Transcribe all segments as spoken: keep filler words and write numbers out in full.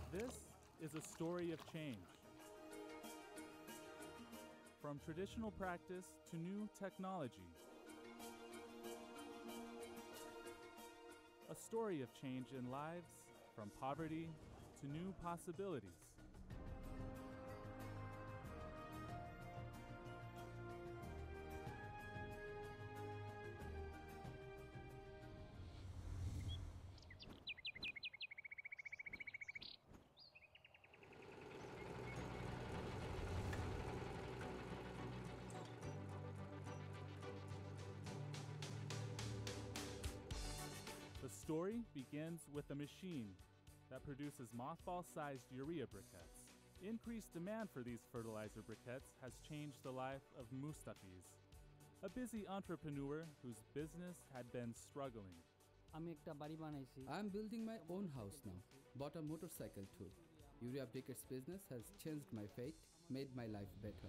This is a story of change. From traditional practice to new technology. A story of change in lives, from poverty to new possibilities. The story begins with a machine that produces mothball-sized urea briquettes. Increased demand for these fertilizer briquettes has changed the life of Mustafiz, a busy entrepreneur whose business had been struggling. I'm building my own house now. Bought a motorcycle too. Urea briquettes business has changed my fate, made my life better.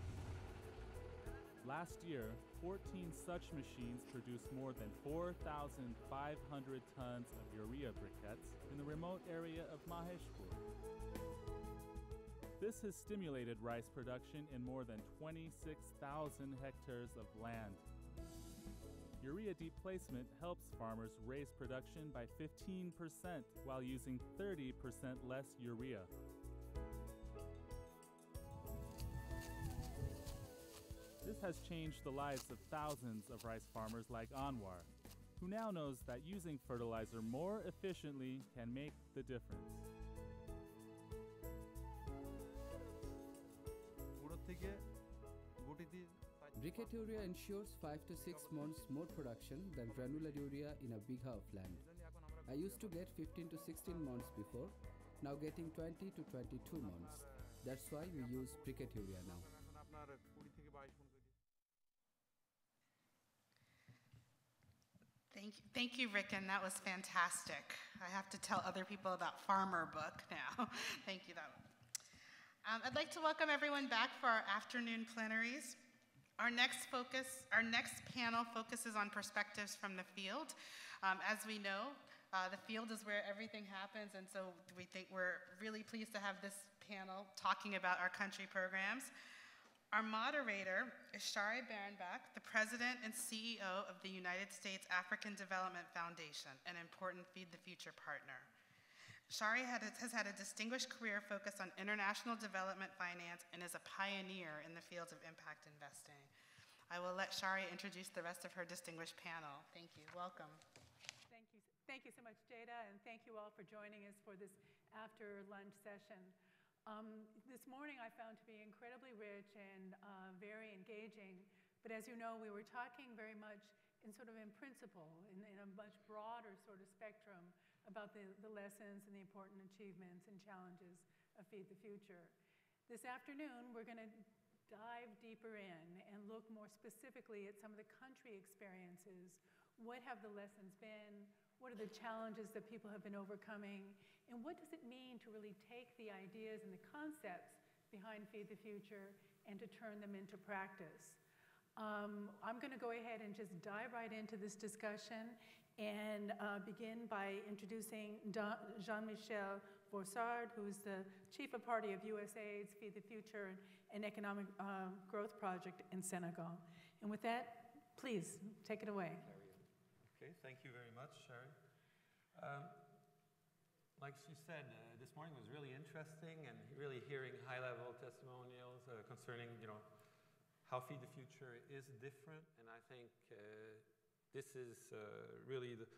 Last year, fourteen such machines produced more than four thousand five hundred tons of urea briquettes in the remote area of Maheshpur. This has stimulated rice production in more than twenty-six thousand hectares of land. Urea deep placement helps farmers raise production by fifteen percent while using thirty percent less urea. This has changed the lives of thousands of rice farmers like Anwar, who now knows that using fertilizer more efficiently can make the difference. Briquette urea ensures five to six months more production than granular urea in a bigha of land. I used to get fifteen to sixteen months before, now getting twenty to twenty-two months. That's why we use briquette urea now. Thank you, thank you, Ricken. That was fantastic. I have to tell other people about Farmer Book now. Thank you, though. Um, I'd like to welcome everyone back for our afternoon plenaries. Our next focus, our next panel focuses on perspectives from the field. Um, as we know, uh, the field is where everything happens, and so we think we're really pleased to have this panel talking about our country programs. Our moderator is Shari Barenbach, the president and C E O of the United States African Development Foundation, an important Feed the Future partner. Shari had a, has had a distinguished career focused on international development finance and is a pioneer in the fields of impact investing. I will let Shari introduce the rest of her distinguished panel. Thank you. Welcome. Thank you. Thank you so much, Jada, and thank you all for joining us for this after-lunch session. Um, this morning I found to be incredibly rich and uh, very engaging, but as you know, we were talking very much in sort of in principle, in, in a much broader sort of spectrum about the, the lessons and the important achievements and challenges of Feed the Future. This afternoon, we're going to dive deeper in and look more specifically at some of the country experiences. What have the lessons been? What are the challenges that people have been overcoming? And what does it mean to really take the ideas and the concepts behind Feed the Future and to turn them into practice? Um, I'm going to go ahead and just dive right into this discussion and uh, begin by introducing Jean-Michel Vossard, who's the Chief of Party of U S A I D's Feed the Future and Economic uh, Growth Project in Senegal. And with that, please take it away. Okay, thank you very much, Sherry. Um, like she said, uh, this morning was really interesting and really hearing high-level testimonials uh, concerning, you know, how Feed the Future is different, and I think uh, this is uh, really the,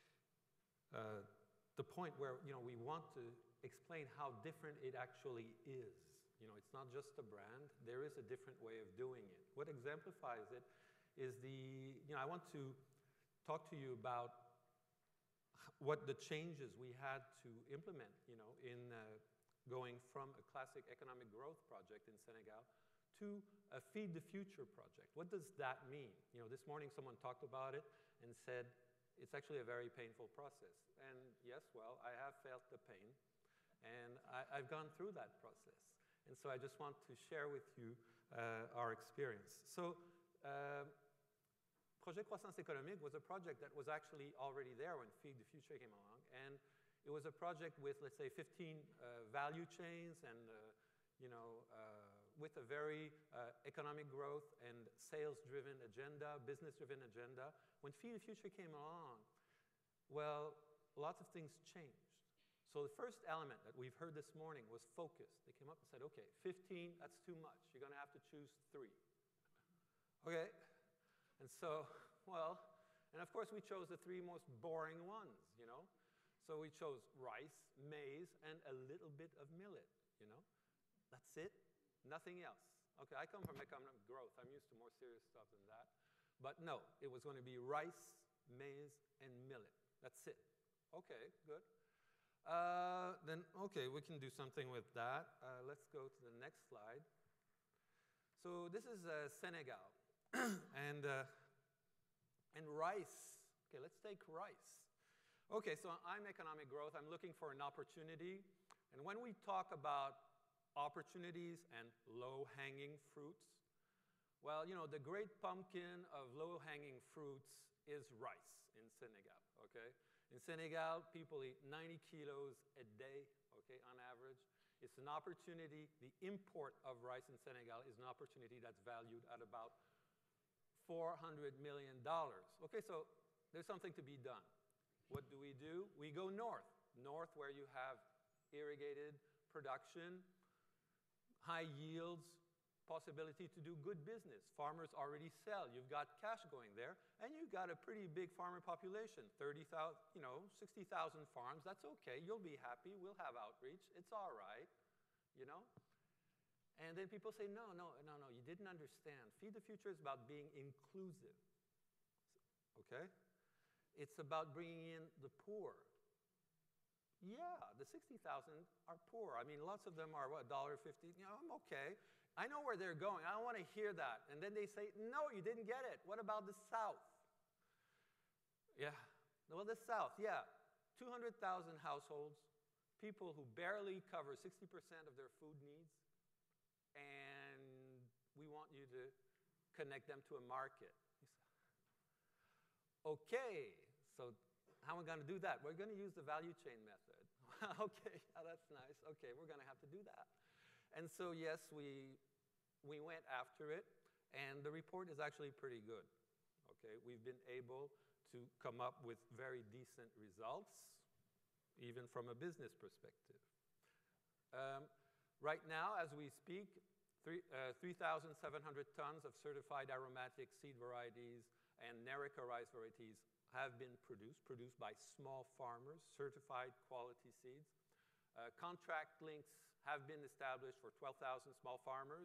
uh, the point where, you know, we want to explain how different it actually is. You know, it's not just a brand, there is a different way of doing it. What exemplifies it is the, you know, I want to talk to you about what the changes we had to implement, you know, in uh, going from a classic economic growth project in Senegal to a Feed the Future project. What does that mean? You know, this morning someone talked about it and said it's actually a very painful process. And yes, well, I have felt the pain, and I, I've gone through that process. And so I just want to share with you uh, our experience. So, uh, Projet Croissance Économique was a project that was actually already there when Feed the Future came along, and It was a project with, let's say, fifteen uh, value chains and, uh, you know, uh, with a very uh, economic growth and sales-driven agenda, business-driven agenda. When Feed the Future came along, well, lots of things changed. So the first element that we've heard this morning was focus. They came up and said, okay, fifteen, that's too much. You're going to have to choose three. Okay. And so, well, and of course we chose the three most boring ones, you know. So we chose rice, maize, and a little bit of millet, you know. That's it, nothing else. Okay, I come from economic growth. I'm used to more serious stuff than that. But no, it was going to be rice, maize, and millet. That's it. Okay, good. Uh, then, okay, we can do something with that. Uh, let's go to the next slide. So this is uh, Senegal. and, uh, and rice. Okay, let's take rice. Okay, so I'm economic growth. I'm looking for an opportunity. And when we talk about opportunities and low-hanging fruits, well, you know, the great pumpkin of low-hanging fruits is rice in Senegal, okay? In Senegal, people eat ninety kilos a day, okay, on average. It's an opportunity. The import of rice in Senegal is an opportunity that's valued at about four hundred million dollars. Okay, so there's something to be done. What do we do? We go north, north where you have irrigated production, high yields, possibility to do good business. Farmers already sell. You've got cash going there, and you've got a pretty big farmer population, thirty thousand, you know, sixty thousand farms. That's okay. You'll be happy. We'll have outreach. It's all right, you know. And then people say, no, no, no, no, you didn't understand. Feed the Future is about being inclusive, okay? It's about bringing in the poor. Yeah, the sixty thousand are poor. I mean, lots of them are, what, one dollar fifty? You know, I'm okay. I know where they're going. I don't want to hear that. And then they say, no, you didn't get it. What about the South? Yeah, well, the South, yeah. two hundred thousand households, people who barely cover sixty percent of their food needs, and we want you to connect them to a market. Okay, so how are we going to do that? We're going to use the value chain method. Okay, oh, that's nice. Okay, we're going to have to do that. And so, yes, we, we went after it, and the report is actually pretty good. Okay, we've been able to come up with very decent results, even from a business perspective. Um, right now, as we speak, three thousand seven hundred tons of certified aromatic seed varieties and Nerica rice varieties have been produced, produced by small farmers, certified quality seeds. Uh, contract links have been established for twelve thousand small farmers.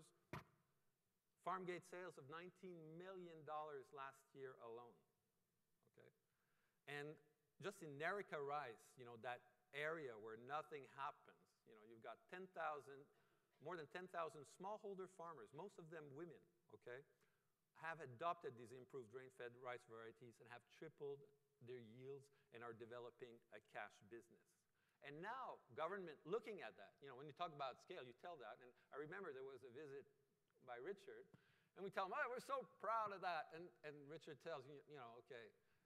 Farm gate sales of nineteen million dollars last year alone, okay? And just in Nerica rice, you know, that area where nothing happens, you know, you've got ten thousand, more than ten thousand smallholder farmers, most of them women, okay, have adopted these improved grain-fed rice varieties and have tripled their yields and are developing a cash business. And now, government looking at that, you know, when you talk about scale, you tell that. And I remember there was a visit by Richard, and we tell him, oh, we're so proud of that. And, and Richard tells you, you know, okay,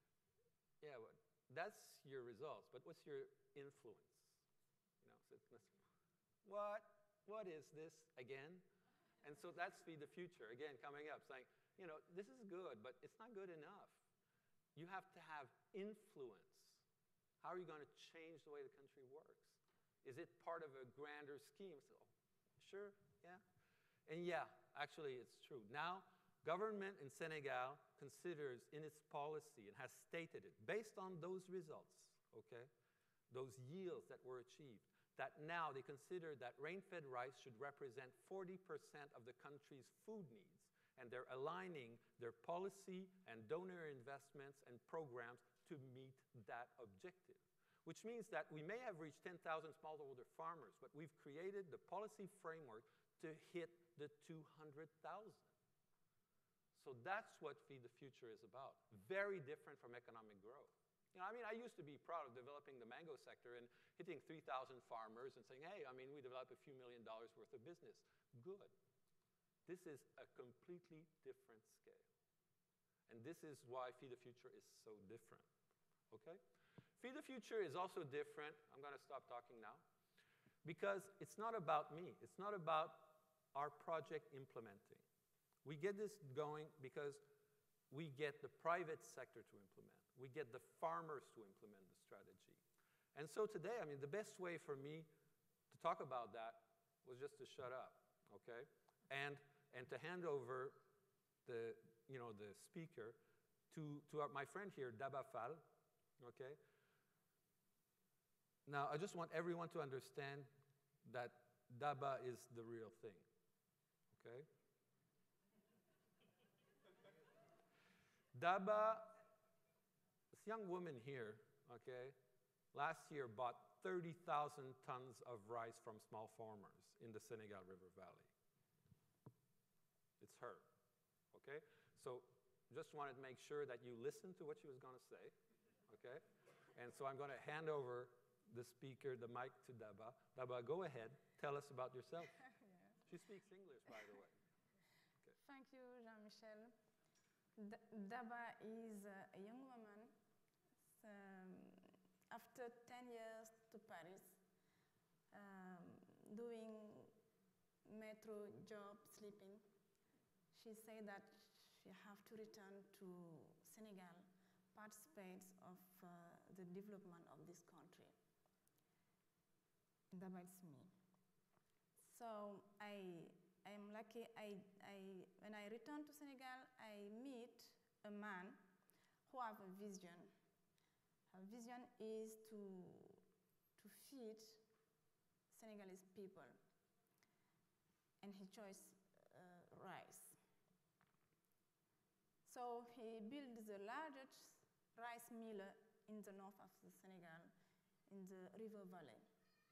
yeah, well, that's your results, but what's your influence? You know, so let's, what? What is this again? And so that's Feed the Future, again, coming up, saying, you know, this is good, but it's not good enough. You have to have influence. How are you going to change the way the country works? Is it part of a grander scheme? So, sure, yeah. And yeah, actually it's true. Now, government in Senegal considers in its policy and has stated it, based on those results, okay, those yields that were achieved, that now they consider that rain-fed rice should represent forty percent of the country's food needs. And they're aligning their policy and donor investments and programs to meet that objective. Which means that we may have reached ten thousand smallholder farmers, but we've created the policy framework to hit the two hundred thousand. So that's what Feed the Future is about. Very different from economic growth. You know, I mean, I used to be proud of developing the mango sector and hitting three thousand farmers and saying, hey, I mean, we developed a few million dollars worth of business. Good. This is a completely different scale. And this is why Feed the Future is so different, okay? Feed the Future is also different. I'm going to stop talking now. Because it's not about me. It's not about our project implementing. We get this going because we get the private sector to implement. We get the farmers to implement the strategy. And so today, I mean, the best way for me to talk about that was just to shut up, okay? And, and to hand over the, you know, the speaker to, to our, my friend here, Daba Fall, okay? Now, I just want everyone to understand that Daba is the real thing, okay? Daba, this young woman here, okay, last year bought thirty thousand tons of rice from small farmers in the Senegal River Valley. It's her, okay? So just wanted to make sure that you listened to what she was going to say, okay? And so I'm going to hand over the speaker, the mic to Daba. Daba, go ahead. Tell us about yourself. Yeah. She speaks English, by the way. Okay. Thank you, Jean-Michel. Daba is a young woman. Um, after ten years to Paris, um, doing metro job, sleeping, she said that she have to return to Senegal, participate of uh, the development of this country. Daba is me. So I I am lucky, I, I, when I return to Senegal, I meet a man who has a vision. Her vision is to, to feed Senegalese people. And he chose uh, rice. So he built the largest rice mill in the north of the Senegal, in the river valley.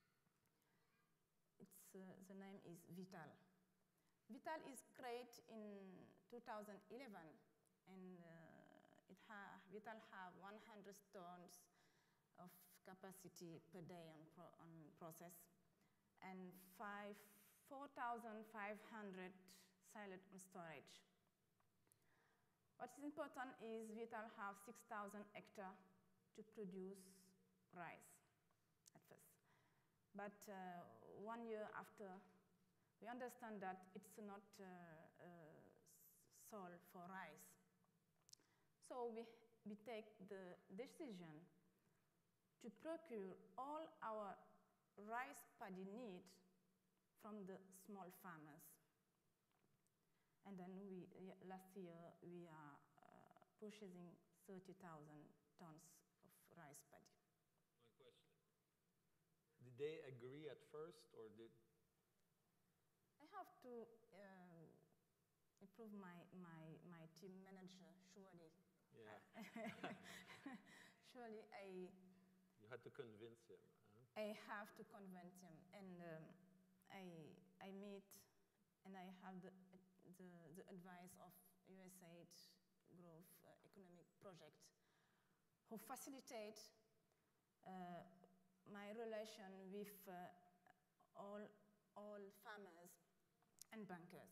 It's, uh, the name is Vital. Vital is created in two thousand eleven, and uh, it ha Vital have one hundred tons of capacity per day on, pro on process, and four thousand five hundred silage on storage. What is important is Vital have six thousand hectares to produce rice at first. But uh, one year after, we understand that it's not uh, uh, sold for rice. So we, we take the decision to procure all our rice paddy need from the small farmers. And then we, last year, we are uh, purchasing thirty thousand tons of rice paddy. My question. Did they agree at first, or did... I have to um, improve my, my, my team manager, surely. Yeah. Surely I... You had to convince him. Huh? I have to convince him. And um, I, I meet and I have the, the, the advice of U S A I D Growth uh, Economic Project, who facilitate uh, my relation with uh, all, all farmers and bankers.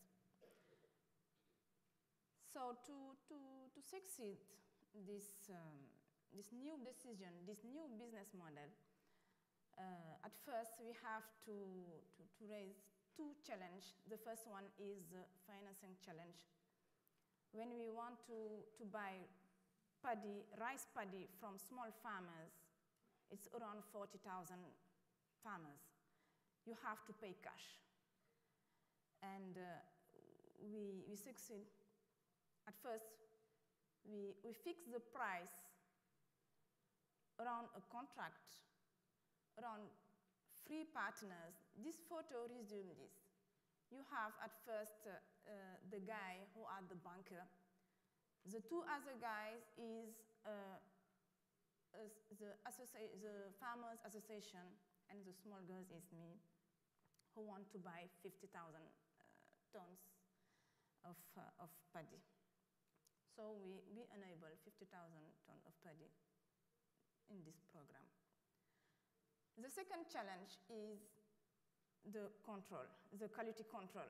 So to, to, to succeed this, um, this new decision, this new business model, uh, at first we have to, to, to raise two challenges. The first one is the financing challenge. When we want to, to buy paddy, rice paddy from small farmers, it's around forty thousand farmers. You have to pay cash. And uh, we, we succeed. At first, we, we fix the price around a contract, around three partners. This photo resumes this. You have at first uh, uh, the guy who are the banker. The two other guys is uh, uh, the, the farmers association, and the small girls is me, who want to buy fifty thousand uh, tons of, uh, of paddy. So we, we enable fifty thousand tons of paddy in this program. The second challenge is the control, the quality control.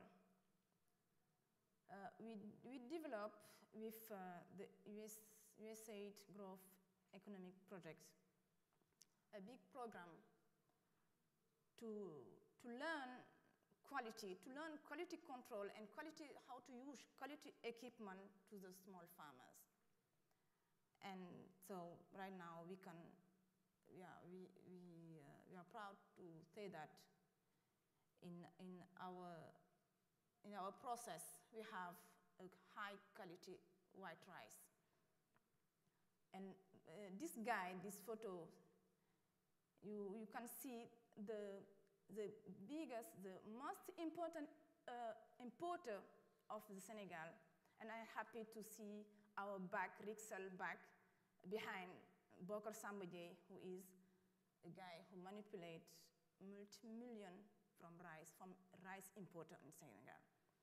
Uh, we, we develop with uh, the U S, U S A I D Growth Economic Project a big program to, to learn quality, to learn quality control and quality, how to use quality equipment to the small farmers. And so right now we can, yeah, we, we, uh, we are proud to say that in, in, our, in our process we have a high quality white rice. And uh, this guide, this photo, you, you can see the, the biggest, the most important uh, importer of the Senegal. And I'm happy to see our back, Rixel back, behind Bokar Sambodje, who is a guy who manipulates multi-million from rice, from rice importer in Senegal.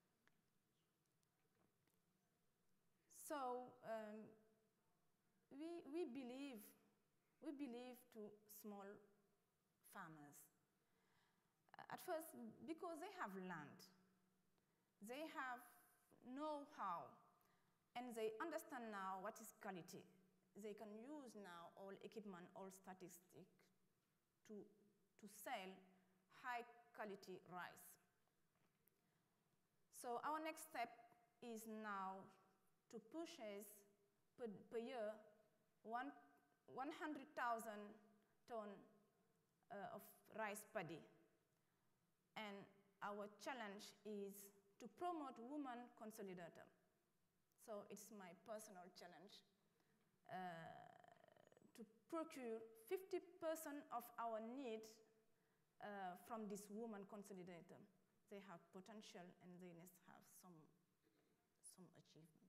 So um, we, we believe, we believe to small farmers. At first, because they have land, they have know-how, and they understand now what is quality. They can use now all equipment, all statistics to, to sell high-quality rice. So our next step is now to purchase per, per year one, one hundred thousand tons uh, of rice paddy. And our challenge is to promote women consolidator. So it's my personal challenge uh, to procure fifty percent of our need uh, from this woman consolidator. They have potential and they must have some, some achievement.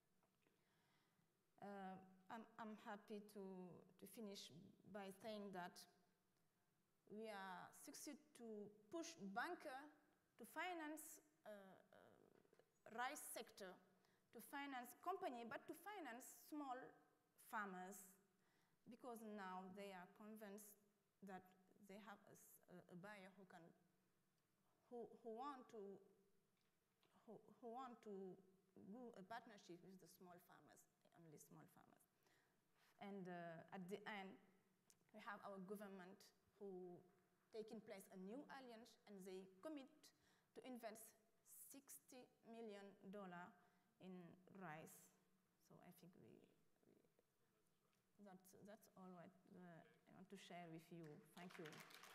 Uh, I'm, I'm happy to, to finish by saying that we are succeed to push banker to finance uh, uh, rice sector, to finance company, but to finance small farmers, because now they are convinced that they have a, a buyer who can, who, who want to, who, who want to do a partnership with the small farmers, only small farmers. And uh, at the end, we have our government who taking place a new alliance, and they commit to invest sixty million dollars in rice. So I think we, we that's, that's all what uh, I want to share with you. Thank you.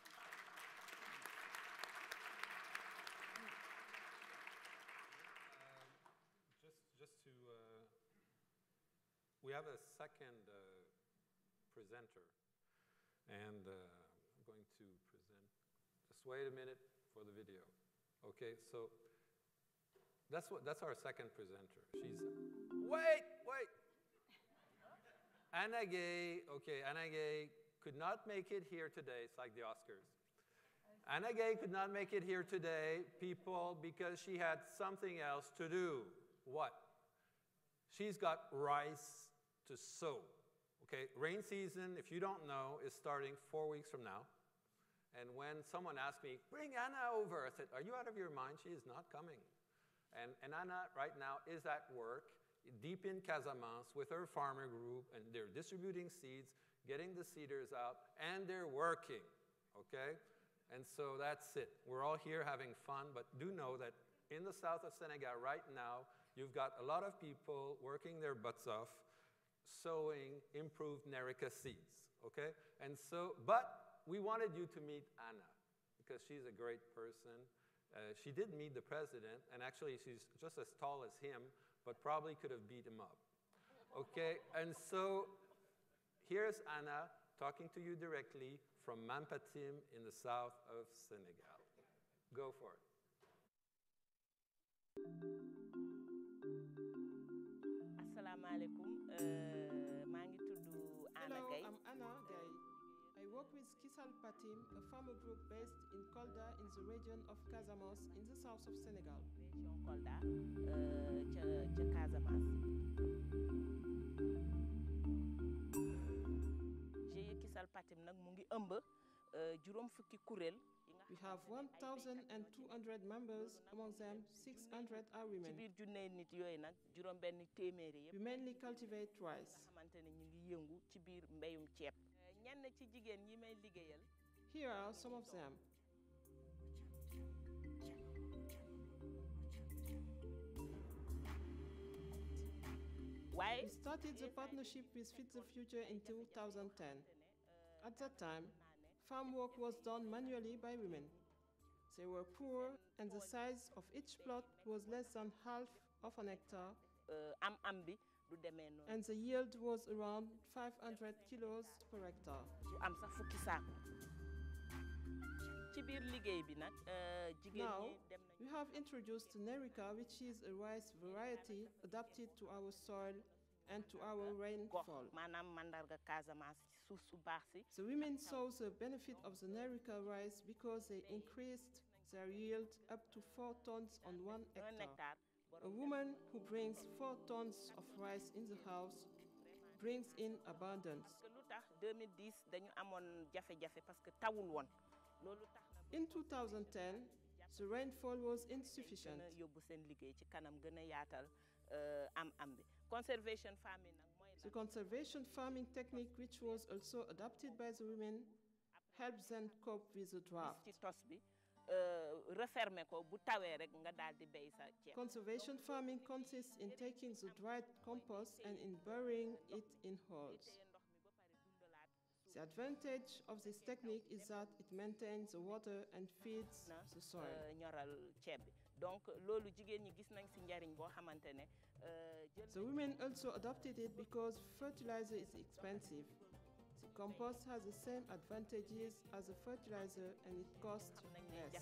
Um, just, just to, uh, we have a second uh, presenter, and uh, I'm going to present. Just wait a minute for the video. Okay, so that's what that's our second presenter. She's wait, wait. Anna Gay. Okay, Anna Gay could not make it here today. It's like the Oscars. Anna Gay could not make it here today, people, because she had something else to do. What? She's got rice to sow. Okay, rain season, if you don't know, is starting four weeks from now. And when someone asked me, bring Anna over, I said, are you out of your mind? She is not coming. And, and Anna right now is at work, deep in Casamance with her farmer group, and they're distributing seeds, getting the seeders out, and they're working, okay? And so that's it. We're all here having fun, but do know that in the south of Senegal right now, you've got a lot of people working their butts off, sowing improved Nerica seeds, okay? And so, but we wanted you to meet Anna because she's a great person. Uh, she did meet the president, and actually she's just as tall as him, but probably could have beat him up, okay? And so here's Anna talking to you directly from Mampatim in the south of Senegal. Go for it. Assalamu alaikum. Hello, I'm Anna Gay. I work with Kisal Patim, a farmer group based in Kolda in the region of Casamance in the south of Senegal. Région Kolda, euh, ca, ca Casamance. G I E Kisal Patim nag mu ngi ëmb juróom fukki kuréel. We have one thousand two hundred members, among them six hundred are women. Ci biir junne nit yooyu nag juróom benn téeméeri yëpp. We mainly cultivate rice. Nga xamante ne ñu ngi yëngu ci biir mbéyum ceeb. Here are some of them. We started the partnership with Fit the Future in two thousand ten. At that time, farm work was done manually by women. They were poor, and the size of each plot was less than half of an hectare, and the yield was around five hundred kilos per hectare. Now, we have introduced Nerica, which is a rice variety adapted to our soil and to our rainfall. The women saw the benefit of the Nerica rice because they increased their yield up to four tons on one hectare. A woman who brings four tons of rice in the house brings in abundance. In two thousand ten, the rainfall was insufficient. The conservation farming technique, which was also adopted by the women, helps them cope with the drought. Conservation farming consists in taking the dried compost and in burying it in holes. The advantage of this technique is that it maintains the water and feeds the soil. The women also adopted it because fertilizer is expensive. The compost has the same advantages as the fertilizer and it costs less.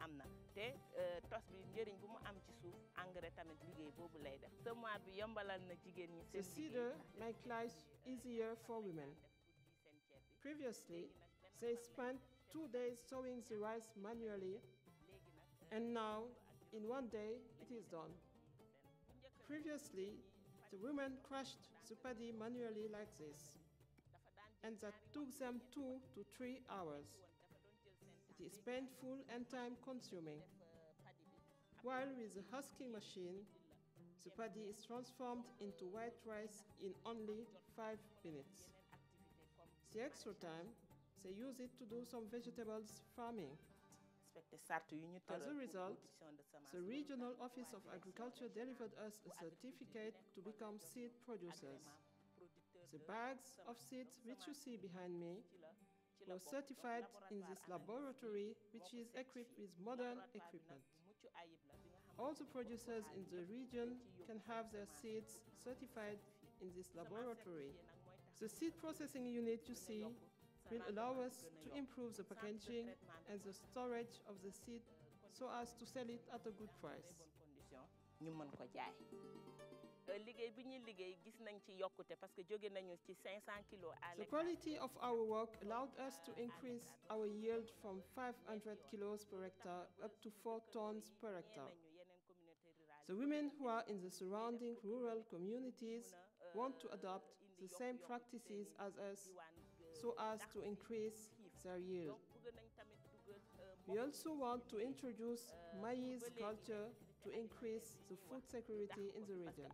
The seeder makes life easier for women. Previously, they spent two days sowing the rice manually, and now, in one day, it is done. Previously, the women crushed the paddy manually like this, and that took them two to three hours. It is painful and time-consuming. While with the husking machine, the paddy is transformed into white rice in only five minutes. The extra time, they use it to do some vegetables farming. As a result, the Regional Office of Agriculture delivered us a certificate to become seed producers. The bags of seeds which you see behind me were certified in this laboratory, which is equipped with modern equipment. All the producers in the region can have their seeds certified in this laboratory. The seed processing unit you see will allow us to improve the packaging and the storage of the seed so as to sell it at a good price. The quality of our work allowed us to increase our yield from five hundred kilos per hectare up to four tons per hectare. The women who are in the surrounding rural communities want to adopt the same practices as us so as to increase their yield. We also want to introduce maize culture to increase the food security in the region.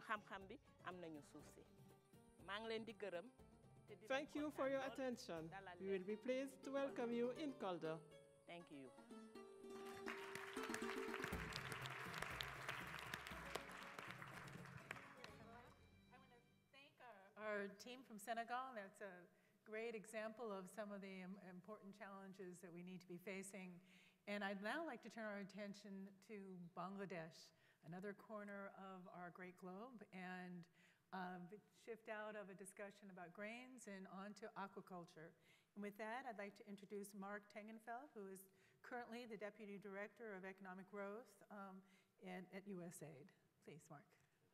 Thank you for your attention. We will be pleased to welcome you in Calder. Thank you. Our team from Senegal. That's a great example of some of the um, important challenges that we need to be facing. And I'd now like to turn our attention to Bangladesh, another corner of our great globe, and uh, shift out of a discussion about grains and onto aquaculture. And with that, I'd like to introduce Mark Tengenfeld, who is currently the Deputy Director of Economic Growth um, at, at U S A I D. Please, Mark.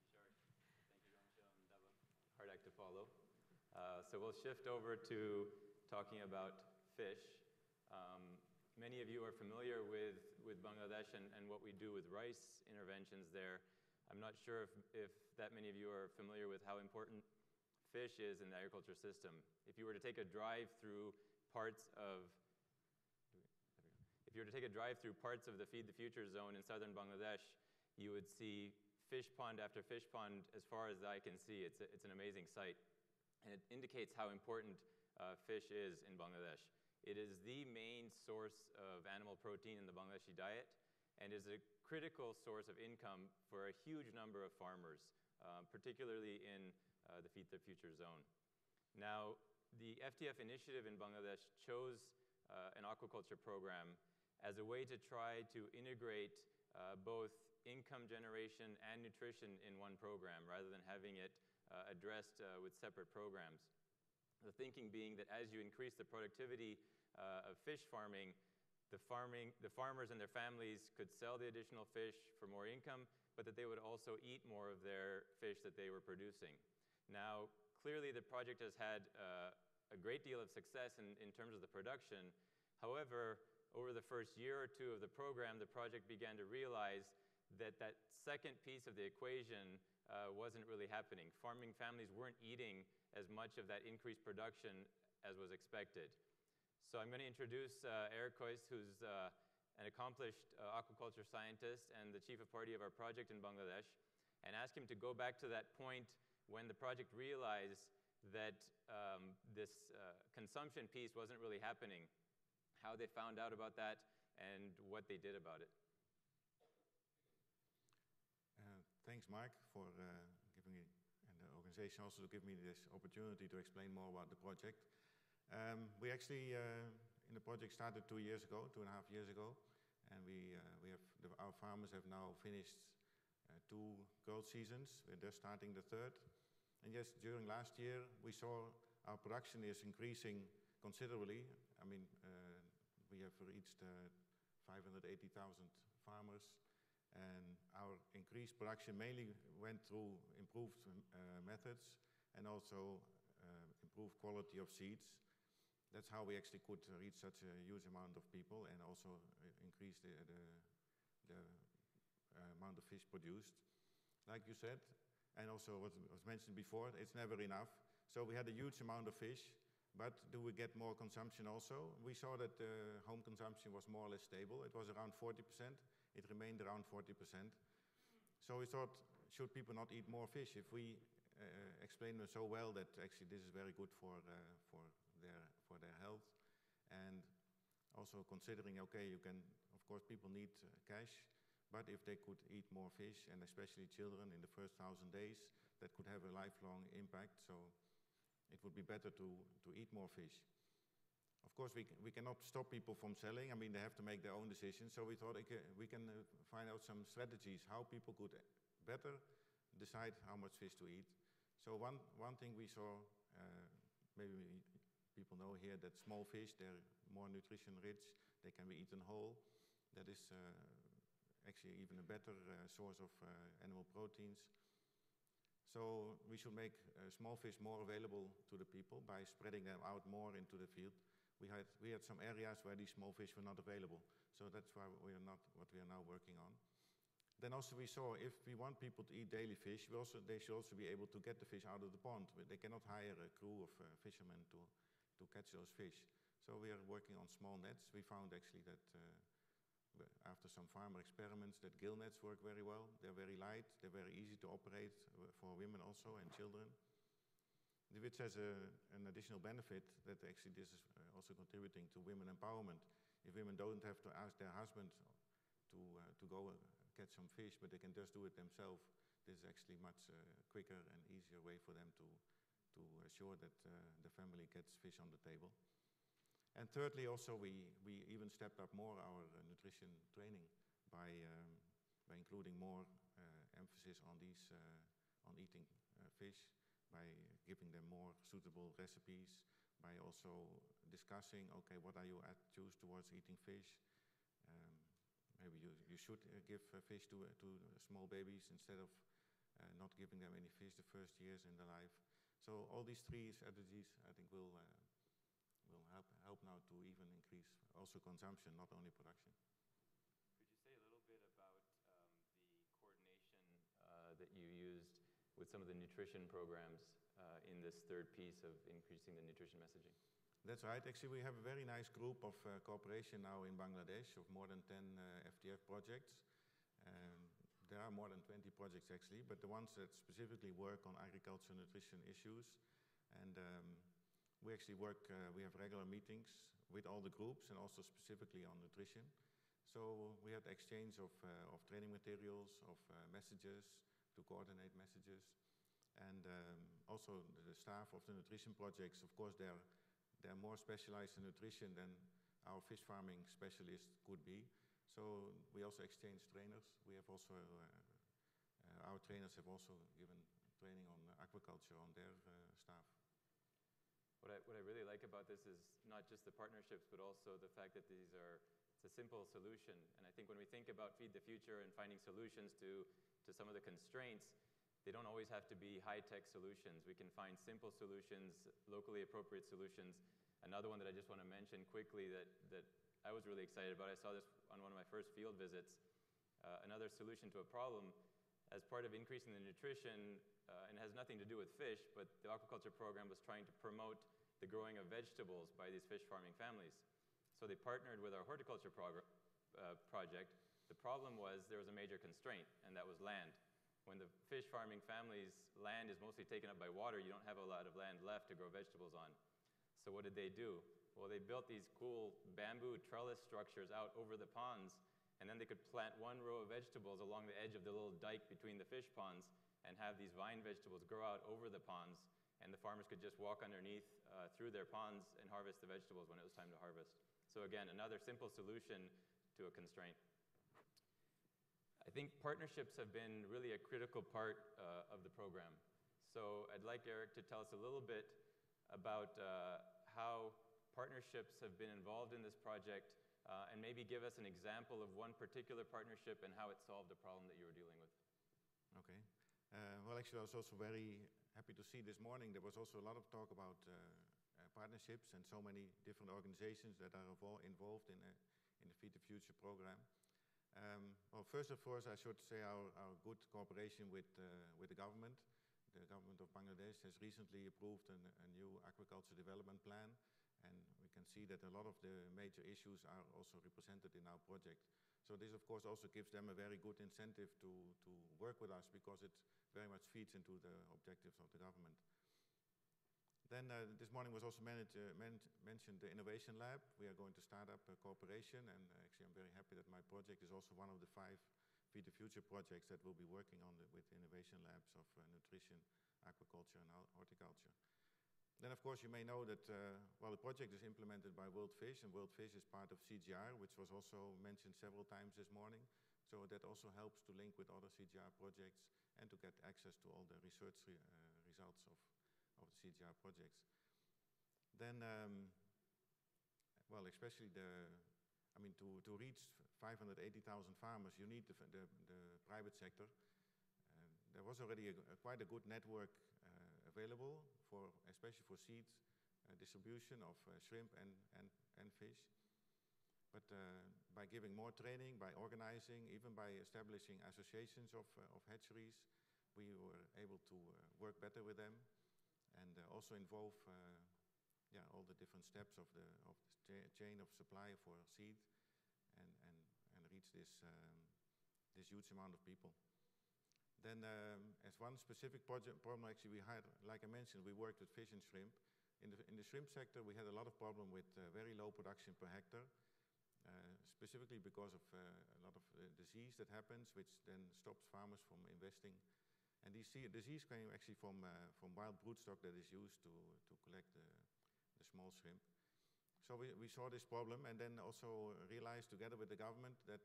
Hard act to follow. Uh, so we'll shift over to talking about fish. Um, many of you are familiar with, with Bangladesh and, and what we do with rice interventions there. I'm not sure if, if that many of you are familiar with how important fish is in the agriculture system. If you were to take a drive through parts of if you were to take a drive through parts of the Feed the Future zone in southern Bangladesh, you would see fish pond after fish pond as far as the eye can see. It's, a, it's an amazing sight. And it indicates how important uh, fish is in Bangladesh. It is the main source of animal protein in the Bangladeshi diet and is a critical source of income for a huge number of farmers, uh, particularly in uh, the Feed the Future zone. Now, the F T F initiative in Bangladesh chose uh, an aquaculture program as a way to try to integrate uh, both income generation and nutrition in one program rather than having it uh, addressed uh, with separate programs. The thinking being that as you increase the productivity uh, of fish farming, the, farming, the farmers and their families could sell the additional fish for more income, but that they would also eat more of their fish that they were producing. Now, clearly the project has had uh, a great deal of success in, in terms of the production. However, over the first year or two of the program, the project began to realize that that second piece of the equation uh, wasn't really happening. Farming families weren't eating as much of that increased production as was expected. So I'm going to introduce uh, Eric Kois, who's uh, an accomplished uh, aquaculture scientist and the chief of party of our project in Bangladesh, and ask him to go back to that point when the project realized that um, this uh, consumption piece wasn't really happening, how they found out about that, and what they did about it. Uh, thanks, Mark, for uh, giving me, and the organization also to give me this opportunity to explain more about the project. Um, we actually, uh, in the project started two years ago, two and a half years ago, and we, uh, we have, the, our farmers have now finished uh, two growth seasons. We're just starting the third. And yes, during last year, we saw our production is increasing considerably. I mean, uh, we have reached uh, five hundred eighty thousand farmers, and our increased production mainly went through improved uh, methods and also uh, improved quality of seeds. That's how we actually could reach such a huge amount of people and also increase the, the, the uh, amount of fish produced. Like you said, and also what was mentioned before, it's never enough. So we had a huge amount of fish, but do we get more consumption also? We saw that uh, home consumption was more or less stable. It was around forty percent. It remained around forty percent. So we thought, should people not eat more fish? If we uh, explain them so well that actually this is very good for, uh, for, their, for their health. And also considering, okay, you can, of course, people need uh, cash, but if they could eat more fish, and especially children in the first thousand days, that could have a lifelong impact. So it would be better to, to eat more fish. Of course, we, we cannot stop people from selling. I mean, they have to make their own decisions. So we thought okay, we can uh, find out some strategies how people could better decide how much fish to eat. So one, one thing we saw, uh, maybe people know here that small fish, they're more nutrition rich. They can be eaten whole. That is uh, actually even a better uh, source of uh, animal proteins. So we should make uh, small fish more available to the people by spreading them out more into the field. We had, we had some areas where these small fish were not available. So that's why we are not, what we are now working on. Then also we saw if we want people to eat daily fish, we also, they should also be able to get the fish out of the pond. They cannot hire a crew of uh, fishermen to, to catch those fish. So we are working on small nets. We found actually that uh, after some farmer experiments that gill nets work very well. They're very light, they're very easy to operate for women also and children. Which has a, an additional benefit that actually this is also contributing to women empowerment. If women don't have to ask their husband to, uh, to go catch some fish, but they can just do it themselves, this is actually much uh, quicker and easier way for them to, to assure that uh, the family gets fish on the table. And thirdly, also, we, we even stepped up more our uh, nutrition training by, um, by including more uh, emphasis on, these, uh, on eating uh, fish, by giving them more suitable recipes, by also discussing, okay, what are your attitudes towards eating fish? Um, maybe you, you should uh, give uh, fish to, uh, to small babies instead of uh, not giving them any fish the first years in their life. So all these three strategies, I think, will uh, will help, help now to even increase also consumption, not only production. Could you say a little bit about um, the coordination uh, that you used with some of the nutrition programs uh, in this third piece of increasing the nutrition messaging? That's right. Actually, we have a very nice group of uh, cooperation now in Bangladesh of more than ten uh, F T F projects. Um, there are more than twenty projects actually, but the ones that specifically work on agriculture nutrition issues. And um, we actually work, uh, we have regular meetings with all the groups and also specifically on nutrition. So we had exchange of, uh, of training materials, of uh, messages, to coordinate messages. And um, also the staff of the nutrition projects, of course, they're, they're more specialized in nutrition than our fish farming specialists could be. So we also exchange trainers. We have also, uh, uh, our trainers have also given training on aquaculture on their uh, staff. What I, what I really like about this is not just the partnerships, but also the fact that these are, it's a simple solution. And I think when we think about Feed the Future and finding solutions to, to some of the constraints, they don't always have to be high-tech solutions. We can find simple solutions, locally appropriate solutions. Another one that I just want to mention quickly that, that I was really excited about, I saw this on one of my first field visits, uh, another solution to a problem as part of increasing the nutrition, uh, and has nothing to do with fish, but the aquaculture program was trying to promote the growing of vegetables by these fish farming families. So they partnered with our horticulture prog uh, project. The problem was there was a major constraint, and that was land. When the fish farming families' land is mostly taken up by water, you don't have a lot of land left to grow vegetables on. So what did they do? Well, they built these cool bamboo trellis structures out over the ponds, and then they could plant one row of vegetables along the edge of the little dike between the fish ponds and have these vine vegetables grow out over the ponds, and the farmers could just walk underneath uh, through their ponds and harvest the vegetables when it was time to harvest. So again, another simple solution to a constraint. I think partnerships have been really a critical part uh, of the program. So I'd like Eric to tell us a little bit about uh, how partnerships have been involved in this project, uh, and maybe give us an example of one particular partnership and how it solved a problem that you were dealing with. Okay. Uh, well, actually, I was also very happy to see this morning there was also a lot of talk about uh, uh, partnerships and so many different organizations that are involved in, a, in the Feed the Future program. Um, well, first of all, I should say our, our good cooperation with, uh, with the government. The government of Bangladesh has recently approved an, a new aquaculture development plan, and we can see that a lot of the major issues are also represented in our project. So this, of course, also gives them a very good incentive to, to work with us, because it very much feeds into the objectives of the government. Then uh, this morning was also managed, uh, men mentioned the Innovation Lab. We are going to start up a cooperation, and uh, actually I'm very happy that my project is also one of the five Feed the Future projects that will be working on the, with the Innovation Labs of uh, nutrition, aquaculture and horticulture. Then of course you may know that, uh, well, the project is implemented by World Fish, and World Fish is part of C G R, which was also mentioned several times this morning. So that also helps to link with other C G R projects and to get access to all the research re uh, results of of the C G R projects. Then, um, well, especially the, I mean, to, to reach five hundred eighty thousand farmers, you need the, the, the private sector. Uh, there was already a, a, quite a good network uh, available, for, especially for seed uh, distribution of uh, shrimp and, and, and fish. But uh, by giving more training, by organizing, even by establishing associations of, uh, of hatcheries, we were able to uh, work better with them. And uh, also involve uh, yeah, all the different steps of the, of the chain of supply for seed, and, and, and reach this, um, this huge amount of people. Then um, as one specific project problem, actually we had, like I mentioned, we worked with fish and shrimp. In the, in the shrimp sector we had a lot of problem with uh, very low production per hectare, uh, specifically because of uh, a lot of uh, disease that happens, which then stops farmers from investing. And this disease came actually from, uh, from wild broodstock that is used to, to collect the, the small shrimp. So we, we saw this problem, and then also realized together with the government that,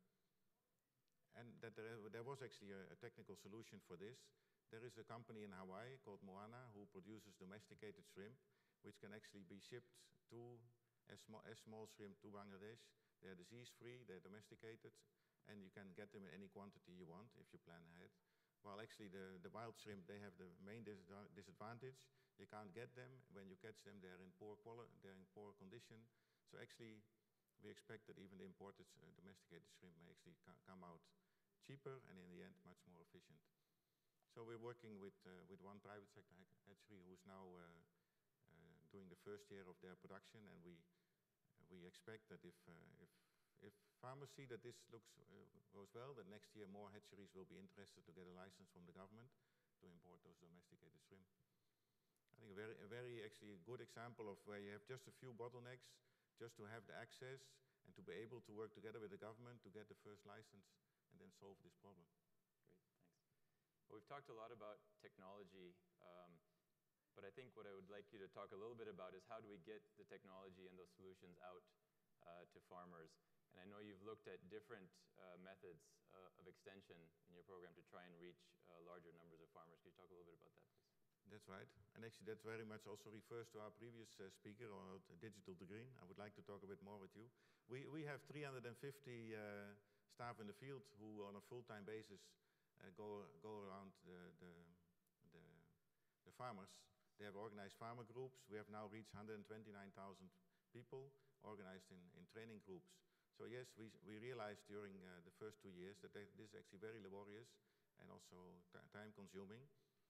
uh, and that there, there was actually a, a technical solution for this. There is a company in Hawaii called Moana who produces domesticated shrimp, which can actually be shipped to as small, as small shrimp to Bangladesh. They're disease-free, they're domesticated, and you can get them in any quantity you want if you plan ahead. While actually the, the wild shrimp, they have the main dis disadvantage. You can't get them. When you catch them, they're in poor quality, they're in poor condition. So actually, we expect that even the imported uh, domesticated shrimp may actually come out cheaper, and in the end, much more efficient. So we're working with, uh, with one private sector hatchery who's now uh, uh, doing the first year of their production, and we, uh, we expect that if, uh, if If farmers see that this looks, uh, goes well, that next year more hatcheries will be interested to get a license from the government to import those domesticated shrimp. I think a very, a very actually a good example of where you have just a few bottlenecks just to have the access and to be able to work together with the government to get the first license and then solve this problem. Great, thanks. Well, we've talked a lot about technology, um, but I think what I would like you to talk a little bit about is how do we get the technology and those solutions out uh, to farmers. And I know you've looked at different uh, methods uh, of extension in your program to try and reach uh, larger numbers of farmers. Could you talk a little bit about that, please? That's right. And actually that very much also refers to our previous uh, speaker on uh, digital to green. I would like to talk a bit more with you. We, we have three hundred fifty uh, staff in the field who on a full-time basis uh, go, go around the, the, the, the farmers. They have organized farmer groups. We have now reached one hundred twenty-nine thousand people organized in, in training groups. So yes, we, we realized during uh, the first two years that they, this is actually very laborious and also time consuming.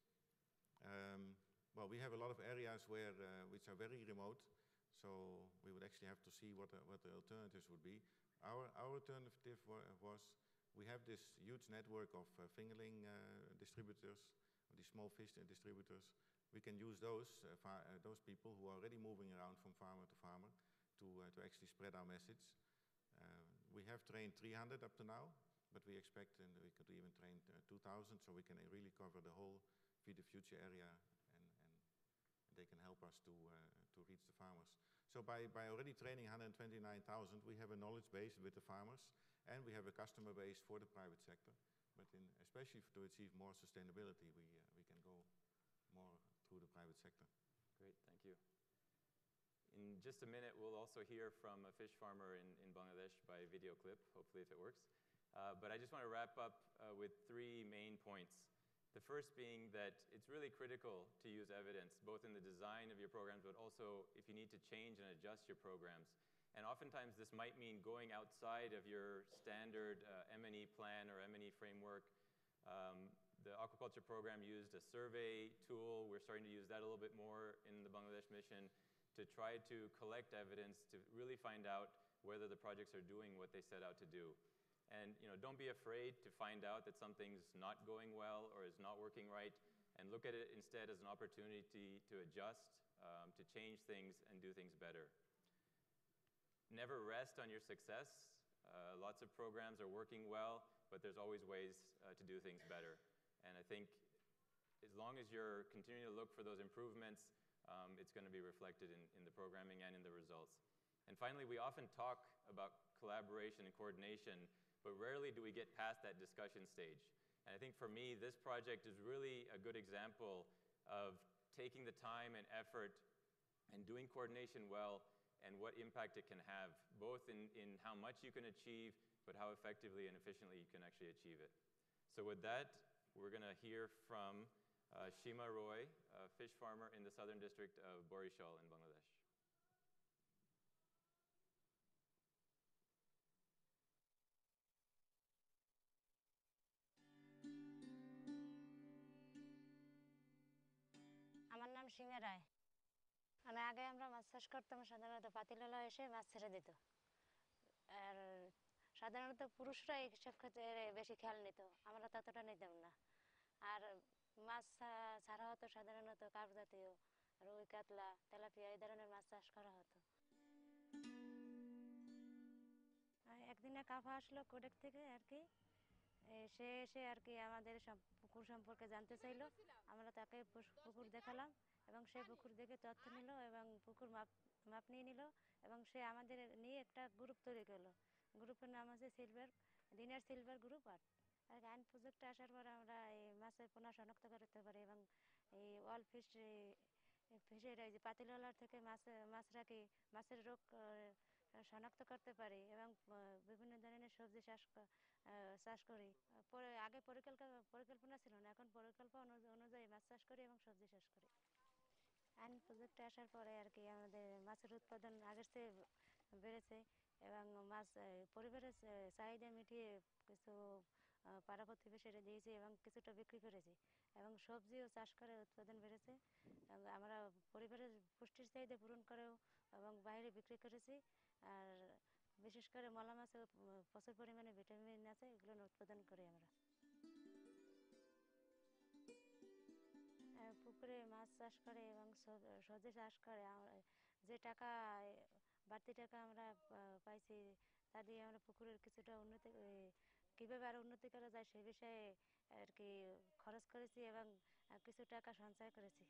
Um, well, we have a lot of areas where, uh, which are very remote, so we would actually have to see what, uh, what the alternatives would be. Our, our alternative wa was, we have this huge network of uh, fingerling uh, distributors, these small fish distributors. We can use those, uh, far, uh, those people who are already moving around from farmer to farmer to, uh, to actually spread our message. Uh, we have trained three hundred up to now, but we expect and we could even train uh, two thousand, so we can uh, really cover the whole Feed the Future area, and, and they can help us to, uh, to reach the farmers. So by, by already training one hundred twenty-nine thousand, we have a knowledge base with the farmers, and we have a customer base for the private sector. But in, especially to achieve more sustainability, we, uh, we can go more through the private sector. Great, thank you. In just a minute, we'll also hear from a fish farmer in, in Bangladesh by video clip, hopefully if it works. Uh, but I just want to wrap up uh, with three main points. The first being that it's really critical to use evidence, both in the design of your programs, but also if you need to change and adjust your programs. And oftentimes this might mean going outside of your standard uh, M and E plan or M and E framework. Um, the aquaculture program used a survey tool. We're starting to use that a little bit more in the Bangladesh mission to try to collect evidence to really find out whether the projects are doing what they set out to do. And you know, don't be afraid to find out that something's not going well or is not working right, and look at it instead as an opportunity to adjust, um, to change things and do things better. Never rest on your success. Uh, lots of programs are working well, but there's always ways uh, to do things better. And I think as long as you're continuing to look for those improvements, um, it's going to be reflected in, in the programming and in the results. And finally, we often talk about collaboration and coordination, but rarely do we get past that discussion stage. And I think for me, this project is really a good example of taking the time and effort and doing coordination well and what impact it can have, both in, in how much you can achieve, but how effectively and efficiently you can actually achieve it. So with that, we're going to hear from uh, Shima Roy, a fish farmer in the southern district of Borishal in Bangladesh. আমার নাম সিংহা রায়। মানে আগে আমরা মাছ চাষ করতাম, সাধারণত পাতিলালা এসে মাছ ছেড়ে দিত। আর সাধারণত পুরুষরা এইসব ক্ষেত্রে বেশি খেয়াল নিত, আমরা ততটা নিতাম না। আর মাছ ছাড়া হতো সাধারণত কার্প জাতীয়, রুই, কাতলা, তেলাপিয়া এই ধরনের মাছ চাষ করা হতো। একদিনে কাফা আসলো কোডেক থেকে আর কি, সে এসে আর কি আমাদের পুকুর সম্পর্কে জানতে চাইলো। আমরা তাকে পুকুর দেখালাম এবং সে পুকুর দেখে তথ্য নিল এবং পুকুর মাপ মাপ নিয়ে নিল এবং সে আমাদের নিয়ে একটা গ্রুপ তৈরি করলো। গ্রুপের নাম হচ্ছে সিলভার ডিনার সিলভার গ্রুপ আট। আর আইন প্রজেক্টে আসার পর আমরা এই মাছের পোনা শনাক্ত করতে পারি এবং এই ওয়াল ফিশ ফিশের এই যে পাতিলওয়ালার থেকে মাছ মাছ রাখি মাছের রোগ শনাক্ত করতে পারি এবং বিভিন্ন ধরনের সবজি চাষ চাষ করি। পরে আগে পরিকল্পনা পরিকল্পনা ছিল না, এখন পরিকল্পনা অনুযায়ী মাছ চাষ করি এবং সবজি চাষ করি। আইন প্রজেক্টে আসার পরে আর কি আমাদের মাছের উৎপাদন আগের চেয়ে বেড়েছে এবং মাছ পরিবারের চাহিদা মিটিয়ে কিছু পাড়া প্রতিবেশীরা দিয়েছি এবং কিছুটা বিক্রি করেছি এবং সবজিও চাষ করে উৎপাদন বেড়েছে। আমরা পরিবারের পুষ্টির চাহিদা পূরণ করেও এবং বাইরে বিক্রি করেছি। আর বিশেষ করে মলা মাছে প্রচুর পরিমাণে ভিটামিন আছে, এগুলো উৎপাদন করি আমরা। করে মাছ চাষ করে এবং সবজি চাষ করে যে টাকা বাড়তি টাকা আমরা পাইছি তা দিয়ে আমরা পুকুরের কিছুটা উন্নতি কীভাবে আরও উন্নতি করা যায় সে বিষয়ে আর কি খরচ করেছি এবং কিছু টাকা সঞ্চয় করেছি।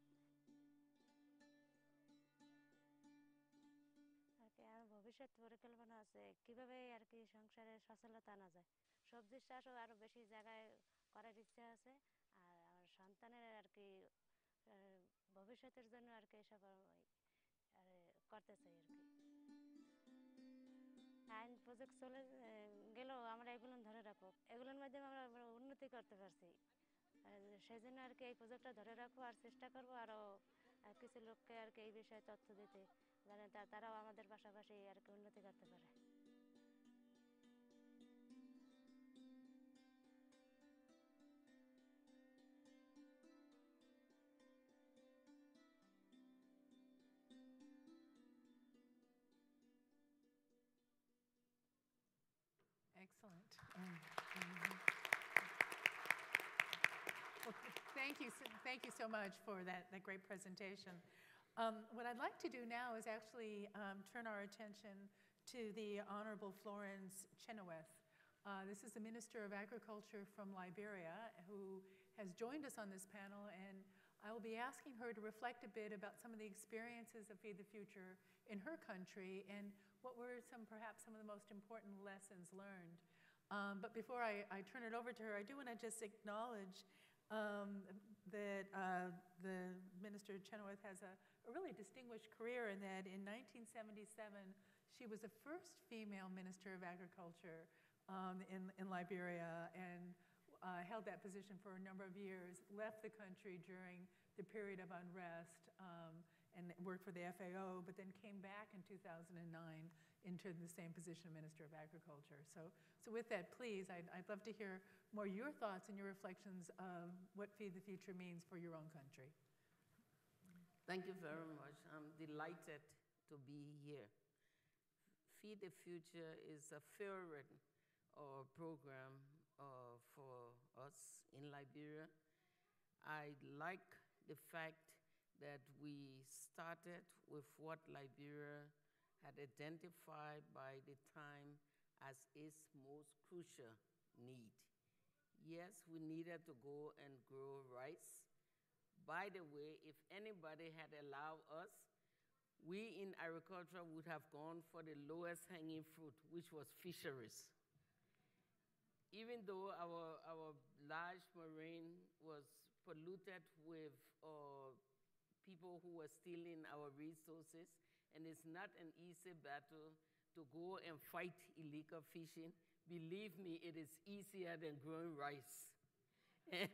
আর কি আমার ভবিষ্যৎ পরিকল্পনা আছে কীভাবে আর কি সংসারে সচ্ছলতা আনা যায়। সবজির চাষও আরও বেশি জায়গায় করার ইচ্ছা আছে আর আমার সন্তানের আর কি ভবিষ্যতের জন্য আর কি এসব করতে চাই আর কি। আইন প্রজেক্ট চলে গেলেও আমরা এগুলো ধরে রাখবো, এগুলোর মাধ্যমে আমরা উন্নতি করতে পারছি, সেই জন্য আর কি এই প্রজেক্টটা ধরে রাখবো আর চেষ্টা করবো আরও কিছু লোককে আর কি এই বিষয়ে তথ্য দিতে, মানে তারাও আমাদের পাশাপাশি আর কি উন্নতি করতে পারে। Excellent. Mm-hmm. Well, thank you, thank you so much for that, that great presentation. Um, what I'd like to do now is actually um, turn our attention to the Honorable Florence Chenoweth. Uh, this is the Minister of Agriculture from Liberia who has joined us on this panel, and I will be asking her to reflect a bit about some of the experiences of Feed the Future in her country and what were some, perhaps some of the most important lessons learned. Um, but before I, I turn it over to her, I do want to just acknowledge um, that uh, the Minister Chenoweth has a, a really distinguished career in that in nineteen seventy-seven, she was the first female Minister of Agriculture um, in, in Liberia and uh, held that position for a number of years, left the country during the period of unrest um, and worked for the F A O, but then came back in two thousand nine into the same position of Minister of Agriculture. So, so with that, please, I'd, I'd love to hear more your thoughts and your reflections of what Feed the Future means for your own country. Thank you very much. I'm delighted to be here. Feed the Future is a favorite uh, program uh, for us in Liberia. I like the fact that we started with what Liberia had identified by the time as its most crucial need. Yes, we needed to go and grow rice. By the way, if anybody had allowed us, we in agriculture would have gone for the lowest hanging fruit, which was fisheries. Even though our, our large marine was polluted with uh, people who were stealing our resources, and it's not an easy battle to go and fight illegal fishing. Believe me, it is easier than growing rice. And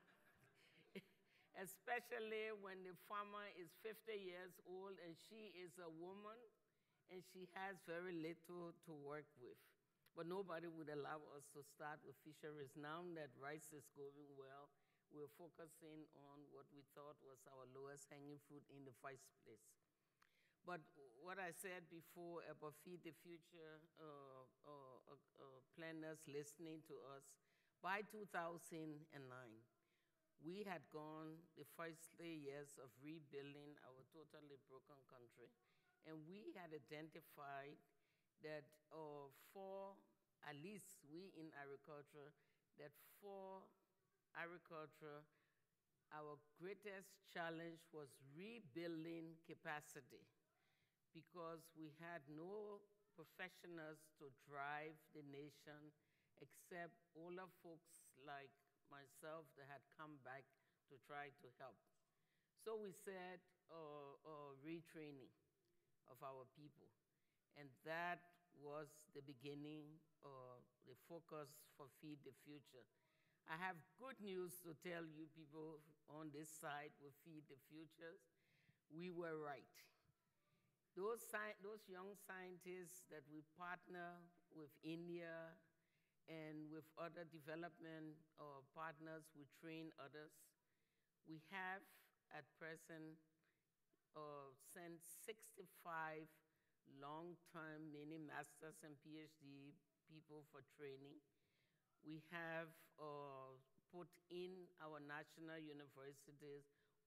especially when the farmer is fifty years old and she is a woman and she has very little to work with. But nobody would allow us to start with fisheries. Now that rice is going well, we're focusing on what we thought was our lowest hanging fruit in the first place. But what I said before about Feed the Future uh, uh, uh, planners listening to us, by two thousand nine, we had gone the first three years of rebuilding our totally broken country, and we had identified that uh, for, at least we in agriculture, that for agriculture, our greatest challenge was rebuilding capacity, because we had no professionals to drive the nation except older folks like myself that had come back to try to help. So we said uh, uh, retraining of our people, and that was the beginning, uh, the focus for Feed the Future. I have good news to tell you people on this side with Feed the Futures. We were right. Those, those young scientists that we partner with India and with other development uh, partners, we train others. We have at present uh, sent sixty-five long-term mini masters and PhD people for training. We have uh, put in our national universities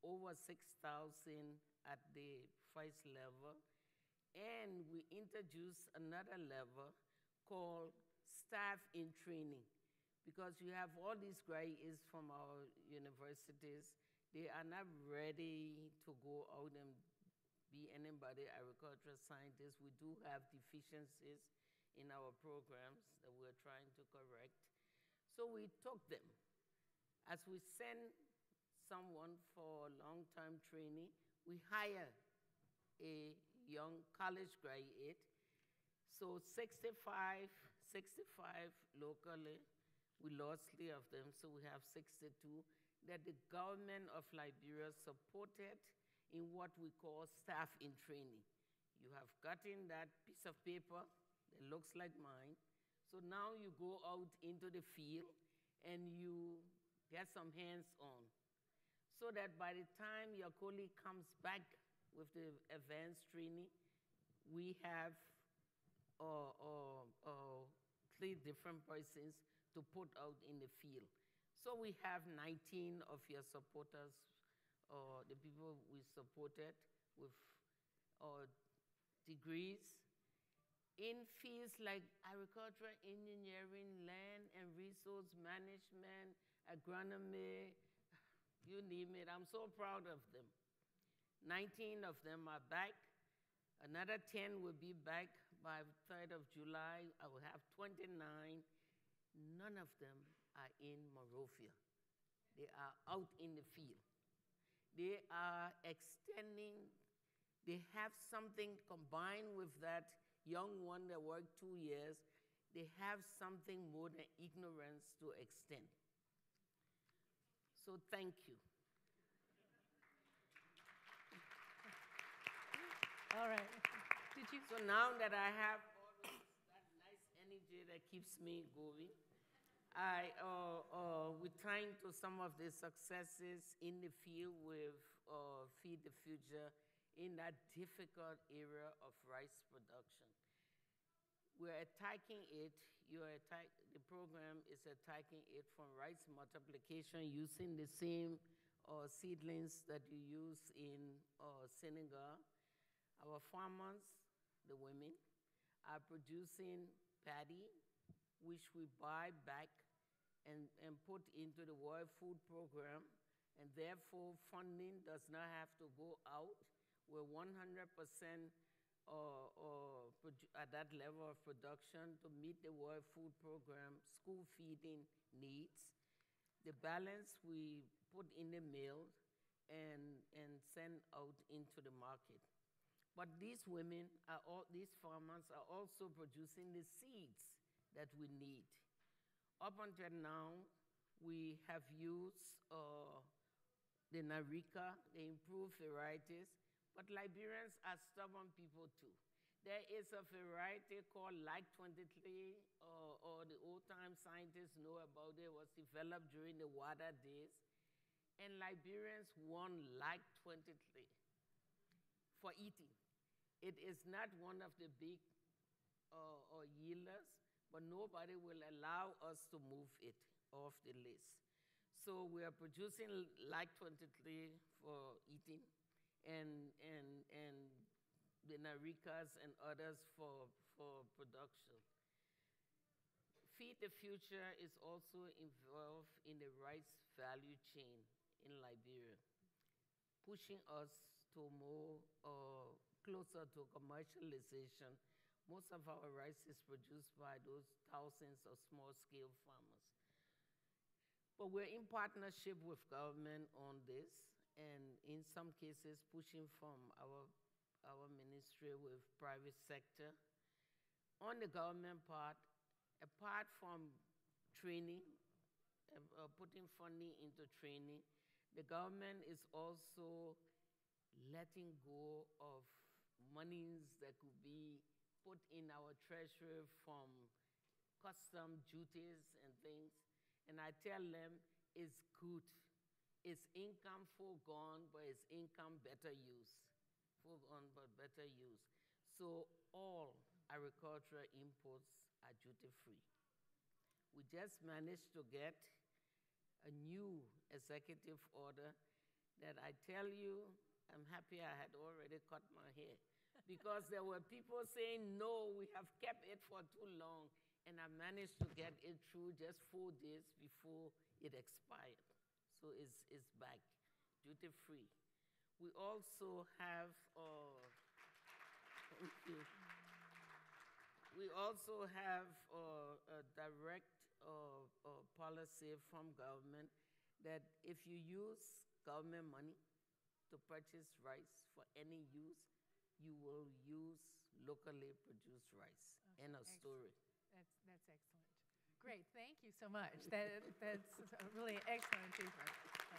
over six thousand at the first level. And we introduced another level called staff in training, because you have all these graduates from our universities. They are not ready to go out and be anybody, agricultural scientists. We do have deficiencies in our programs that we're trying to correct. So we took them. As we send someone for long-term training, we hire a young college graduate. So sixty-five, sixty-five locally, we lost three of them, so we have sixty-two that the government of Liberia supported in what we call staff in training. You have gotten that piece of paper that looks like mine. So now you go out into the field and you get some hands-on, so that by the time your colleague comes back with the advanced training, we have uh, uh, uh, three different persons to put out in the field. So we have nineteen of your supporters, uh, the people we supported with uh, degrees in fields like agriculture, engineering, land and resource management, agronomy, you name it. I'm so proud of them. nineteen of them are back. Another ten will be back by the third of July. I will have twenty-nine. None of them are in Monrovia. They are out in the field. They are extending, they have something combined with that young one that worked two years. They have something more than ignorance to extend. So thank you. All right. Did you? So now that I have all this, that nice energy that keeps me going, I, uh, uh, we're trying to some of the successes in the field with uh, Feed the Future in that difficult area of rice production. We're attacking it, you're attack, the program is attacking it from rice multiplication using the same uh, seedlings that you use in uh, Senegal. Our farmers, the women, are producing paddy, which we buy back and, and put into the World Food Program, and therefore funding does not have to go out. We're one hundred percent uh, uh, at that level of production to meet the World Food Program school feeding needs. The balance we put in the mill and, and send out into the market. But these women, are all, these farmers are also producing the seeds that we need. Up until now, we have used uh, the Narika, the improved varieties, but Liberians are stubborn people too. There is a variety called like twenty-three, uh, or the old-time scientists know about it, was developed during the water days, and Liberians want like twenty-three for eating. It is not one of the big uh, uh, yielders, but nobody will allow us to move it off the list. So we are producing like twenty-three for eating, and, and, and the Narikas and others for, for production. Feed the Future is also involved in the rice value chain in Liberia, pushing us to more uh, closer to commercialization. Most of our rice is produced by those thousands of small-scale farmers. But we're in partnership with government on this, and in some cases pushing from our, our ministry with private sector. On the government part, apart from training, uh, putting funding into training, the government is also letting go of monies that could be put in our treasury from custom duties and things. And I tell them it's good. It's income foregone, but it's income better use. Foregone, but better use. So all agricultural imports are duty-free. We just managed to get a new executive order that I tell you, I'm happy I had already cut my hair. Because there were people saying, no, we have kept it for too long. And I managed to get it through just four days before it expired. So it's, it's back, duty-free. We also have, uh, thank you. We also have uh, a direct uh, uh, policy from government that if you use government money to purchase rice for any use, you will use locally produced rice. Okay, End of excellent. story. That's, that's excellent. Great, thank you so much. That, that's a really excellent achievement.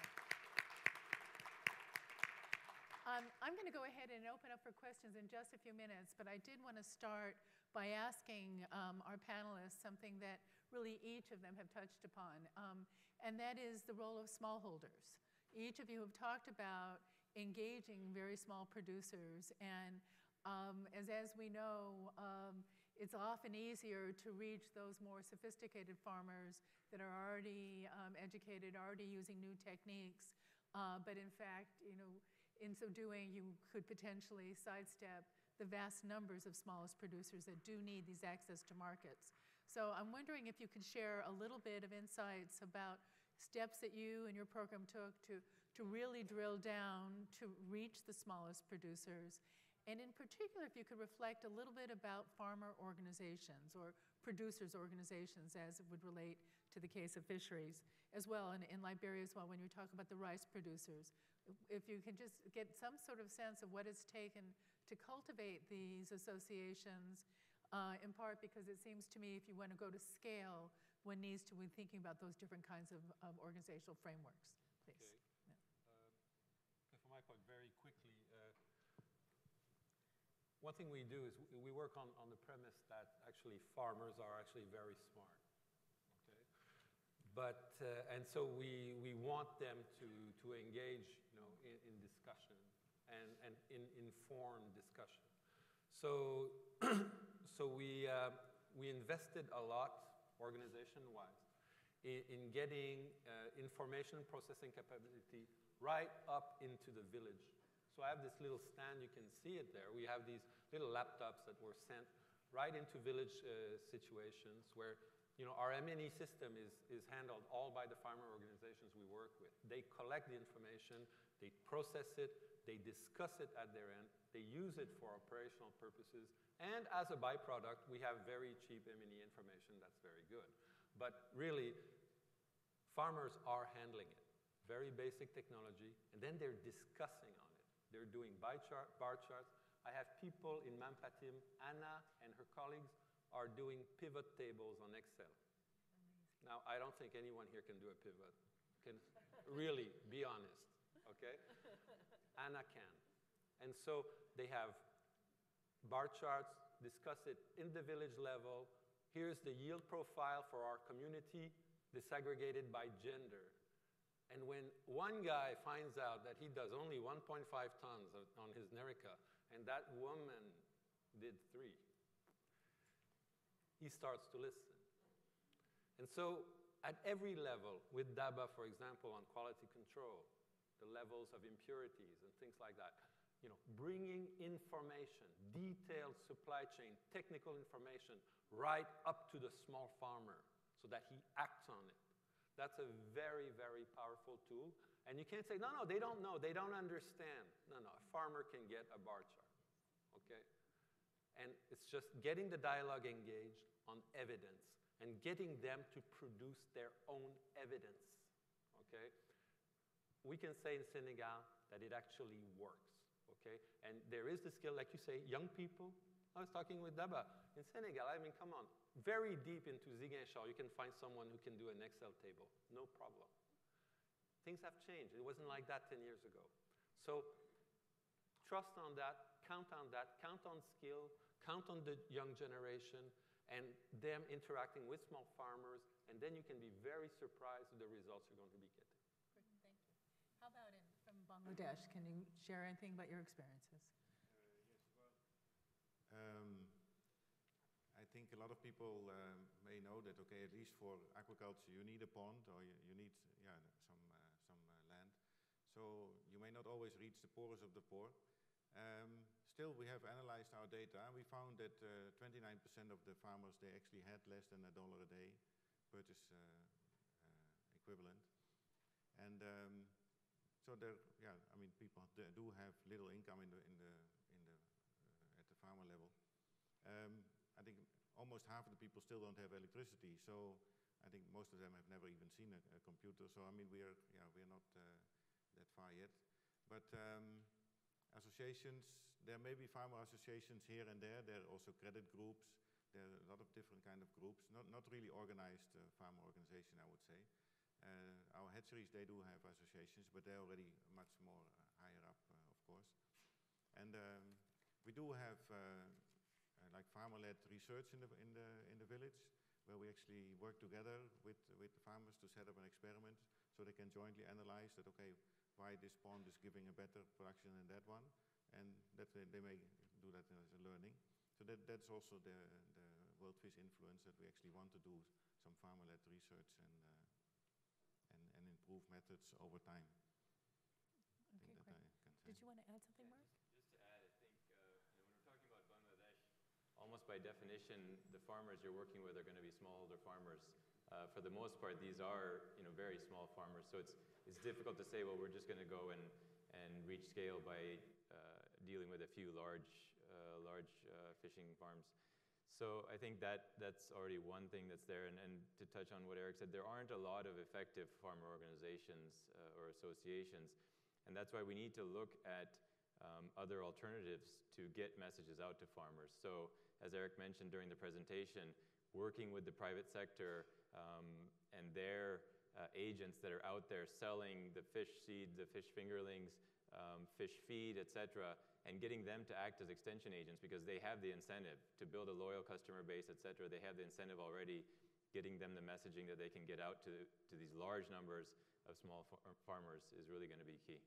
Um, I'm going to go ahead and open up for questions in just a few minutes, but I did want to start by asking um, our panelists something that really each of them have touched upon, um, and that is the role of smallholders. Each of you have talked about engaging very small producers, and um, as, as we know, um, it's often easier to reach those more sophisticated farmers that are already um, educated, already using new techniques, uh, but in fact, you know, in so doing, you could potentially sidestep the vast numbers of smallest producers that do need these access to markets. So I'm wondering if you could share a little bit of insights about steps that you and your program took to, to really drill down to reach the smallest producers. And in particular, if you could reflect a little bit about farmer organizations or producers' organizations as it would relate to the case of fisheries as well, and in Liberia as well, when you talk about the rice producers. If you can just get some sort of sense of what it's taken to cultivate these associations, uh, in part because it seems to me if you want to go to scale, one needs to be thinking about those different kinds of, of organizational frameworks, please. Okay. Yeah. Uh, for my part, very quickly, uh, one thing we do is we work on, on the premise that actually farmers are actually very smart. But, uh, and so we, we want them to, to engage, you know, in, in discussion and, and in informed discussion. So, so we, uh, we invested a lot, organization-wise, in, in getting uh, information processing capability right up into the village. So I have this little stand, you can see it there. We have these little laptops that were sent right into village uh, situations where, you know, our M and E system is, is handled all by the farmer organizations we work with. They collect the information, they process it, they discuss it at their end, they use it for operational purposes, and as a byproduct, we have very cheap M and E information that's very good. But really, farmers are handling it. Very basic technology, and then they're discussing on it. They're doing bar, chart, bar charts. I have people in Mampatim, Anna and her colleagues, are doing pivot tables on Excel. Amazing. Now, I don't think anyone here can do a pivot. Can really be honest, okay? Anna can. And so they have bar charts, discuss it in the village level. Here's the yield profile for our community, disaggregated by gender. And when one guy finds out that he does only one point five tons of, on his Nerica, and that woman did three, he starts to listen. And so at every level, with D A B A, for example, on quality control, the levels of impurities and things like that, you know, bringing information, detailed supply chain, technical information, right up to the small farmer so that he acts on it. That's a very, very powerful tool. And you can't say, no, no, they don't know, they don't understand. No, no, a farmer can get a bar chart, okay? And it's just getting the dialogue engaged on evidence and getting them to produce their own evidence, okay? We can say in Senegal that it actually works, okay? And there is the skill, like you say, young people. I was talking with D A B A. In Senegal, I mean, come on, very deep into Ziguinchor, you can find someone who can do an Excel table, no problem. Things have changed. It wasn't like that ten years ago. So trust on that, count on that, count on skill, count on the young generation, and them interacting with small farmers, and then you can be very surprised with the results you're going to be getting. Great, thank you. How about in, from Bangladesh? Can you share anything about your experiences? Uh, yes, well, um, I think a lot of people um, may know that, okay, at least for aquaculture, you need a pond, or you, you need, yeah, some, uh, some uh, land. So you may not always reach the poorest of the poor. Um, still, we have analyzed our data, and we found that twenty-nine percent uh, of the farmers, they actually had less than a dollar a day purchase uh, uh, equivalent. And um, so there, yeah, I mean, people do have little income in the, in the, in the, uh, at the farmer level. Um, I think almost half of the people still don't have electricity, so I think most of them have never even seen a, a computer. So I mean, we are, yeah, we are not uh, that far yet. But um, associations, there may be farmer associations here and there. There are also credit groups. There are a lot of different kind of groups. Not not really organized uh, farmer organization, I would say. Uh, our hatcheries, they do have associations, but they're already much more uh, higher up, uh, of course. And um, we do have uh, uh, like farmer-led research in the in the in the village, where we actually work together with with the farmers to set up an experiment, so they can jointly analyze that. Okay, why this pond is giving a better production than that one, and that they, they may do that as a learning. So that that's also the the World Fish influence, that we actually want to do some farmer-led research and. Uh, And, and improve methods over time. Okay, great. Did you want to add something, Mark? Just to add, I think uh, you know, when we're talking about Bangladesh, almost by definition, the farmers you're working with are going to be smallholder farmers. Uh, for the most part, these are you know very small farmers, so it's it's difficult to say, well, we're just going to go and and reach scale by uh, dealing with a few large uh, large uh, fishing farms. So I think that that's already one thing that's there. And, and to touch on what Eric said, there aren't a lot of effective farmer organizations uh, or associations. And that's why we need to look at um, other alternatives to get messages out to farmers. So as Eric mentioned during the presentation, working with the private sector um, and their uh, agents that are out there selling the fish seed, the fish fingerlings, um, fish feed, et cetera, and getting them to act as extension agents, because they have the incentive to build a loyal customer base, et cetera. They have the incentive already, getting them the messaging that they can get out to, to these large numbers of small far farmers is really going to be key.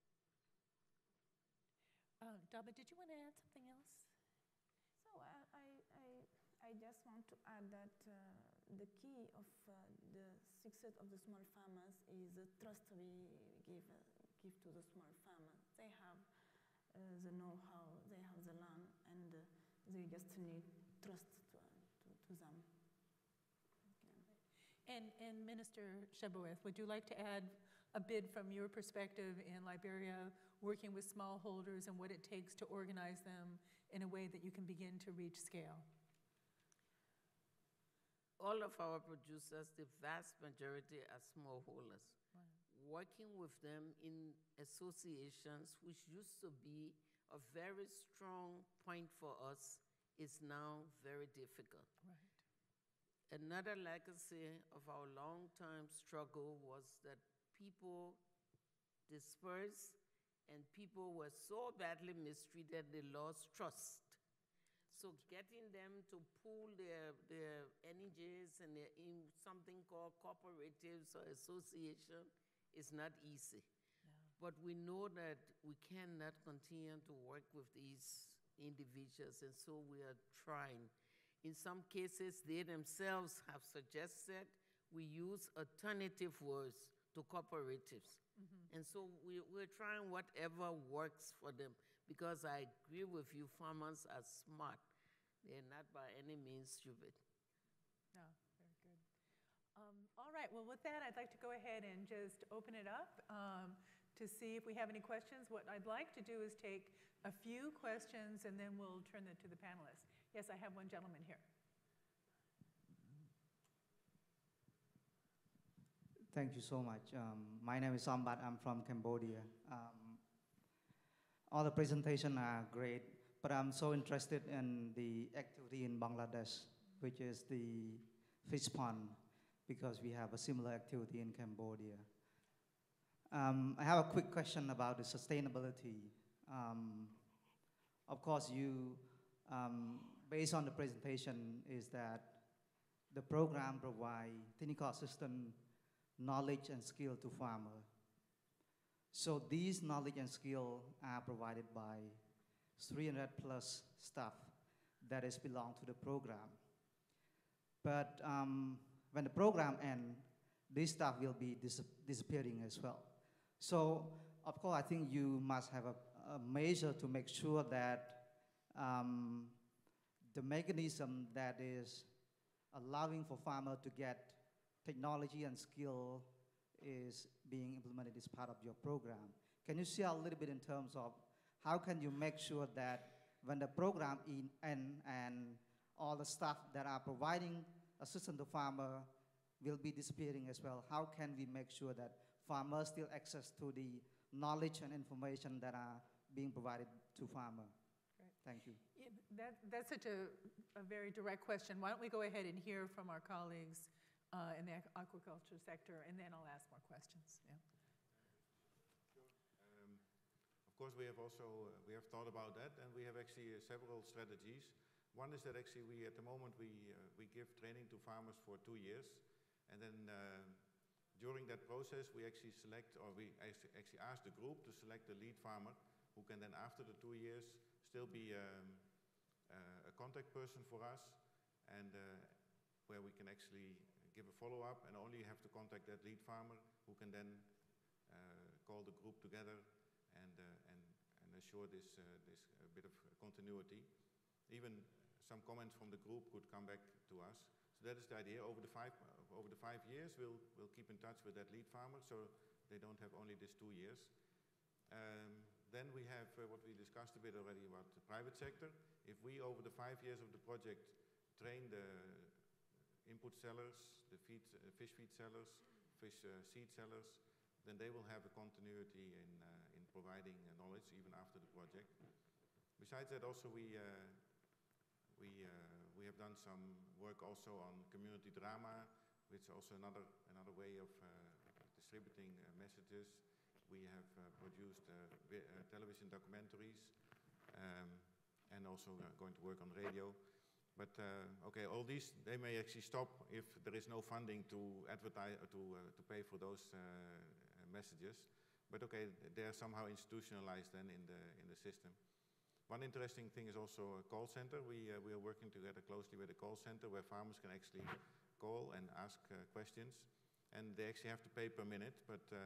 Uh, Daba, did you want to add something else? So I, I, I, I just want to add that uh, the key of uh, the success of the small farmers is the trust we give, uh, give to the small farmers. They have Uh, the know-how, they have the land, and uh, they just need trust to, uh, to, to them. Okay. And, and Minister Shebowith, would you like to add a bit from your perspective in Liberia, working with smallholders and what it takes to organize them in a way that you can begin to reach scale? All of our producers, the vast majority are smallholders. Right. Working with them in associations, which used to be a very strong point for us, is now very difficult. Right. Another legacy of our long-time struggle was that people dispersed and people were so badly mistreated they lost trust. So getting them to pool their, their energies and their in something called cooperatives or association is not easy. Yeah. But we know that we cannot continue to work with these individuals, and so we are trying. In some cases, they themselves have suggested we use alternative words to cooperatives. Mm-hmm. And so we, we're trying whatever works for them, because I agree with you, farmers are smart. They're not by any means stupid. No, very good. Um, all right, well, with that, I'd like to go ahead and just open it up um, to see if we have any questions. What I'd like to do is take a few questions, and then we'll turn it to the panelists. Yes, I have one gentleman here. Thank you so much. Um, my name is Sambat. I'm from Cambodia. Um, all the presentations are great, but I'm so interested in the activity in Bangladesh, which is the fish pond, because we have a similar activity in Cambodia. Um, I have a quick question about the sustainability. Um, of course, you, um, based on the presentation, is that the program provides technical assistance, knowledge and skill to farmer. So these knowledge and skill are provided by three hundred plus staff that is belong to the program. But um, when the program ends, this staff will be dis disappearing as well. So, of course, I think you must have a, a measure to make sure that um, the mechanism that is allowing for farmers to get technology and skill is being implemented as part of your program. Can you share a little bit in terms of how can you make sure that when the program in end and all the staff that are providing assistance to farmer will be disappearing as well, how can we make sure that farmers still access to the knowledge and information that are being provided to farmer? Right. Thank you. Yeah, that, that's such a, a very direct question. Why don't we go ahead and hear from our colleagues uh, in the aquaculture sector, and then I'll ask more questions. Yeah. Um, of course, we have also uh, we have thought about that, and we have actually uh, several strategies. One is that actually we at the moment we uh, we give training to farmers for two years, and then uh, during that process we actually select, or we actually ask the group to select the lead farmer, who can then after the two years still be um, uh, a contact person for us, and uh, where we can actually give a follow-up, and only have to contact that lead farmer, who can then uh, call the group together and uh, and and assure this uh, this uh, bit of continuity. Even some comments from the group could come back to us. So that is the idea. Over the five uh, over the five years, we'll we'll keep in touch with that lead farmer, so they don't have only this two years. Um, then we have uh, what we discussed a bit already about the private sector. If we, over the five years of the project, train the input sellers, the feed, uh, fish feed sellers, fish uh, seed sellers, then they will have a continuity in, uh, in providing uh, knowledge even after the project. Besides that, also we, uh, we, uh, we have done some work also on community drama, which is also another, another way of uh, distributing uh, messages. We have uh, produced uh, uh, television documentaries, um, and also uh, going to work on radio. But uh, okay, all these, they may actually stop if there is no funding to advertise or to, uh, to pay for those uh, messages. But okay, they are somehow institutionalized then in the, in the system. One interesting thing is also a call center. We, uh, we are working together closely with a call center where farmers can actually call and ask uh, questions. And they actually have to pay per minute, but uh,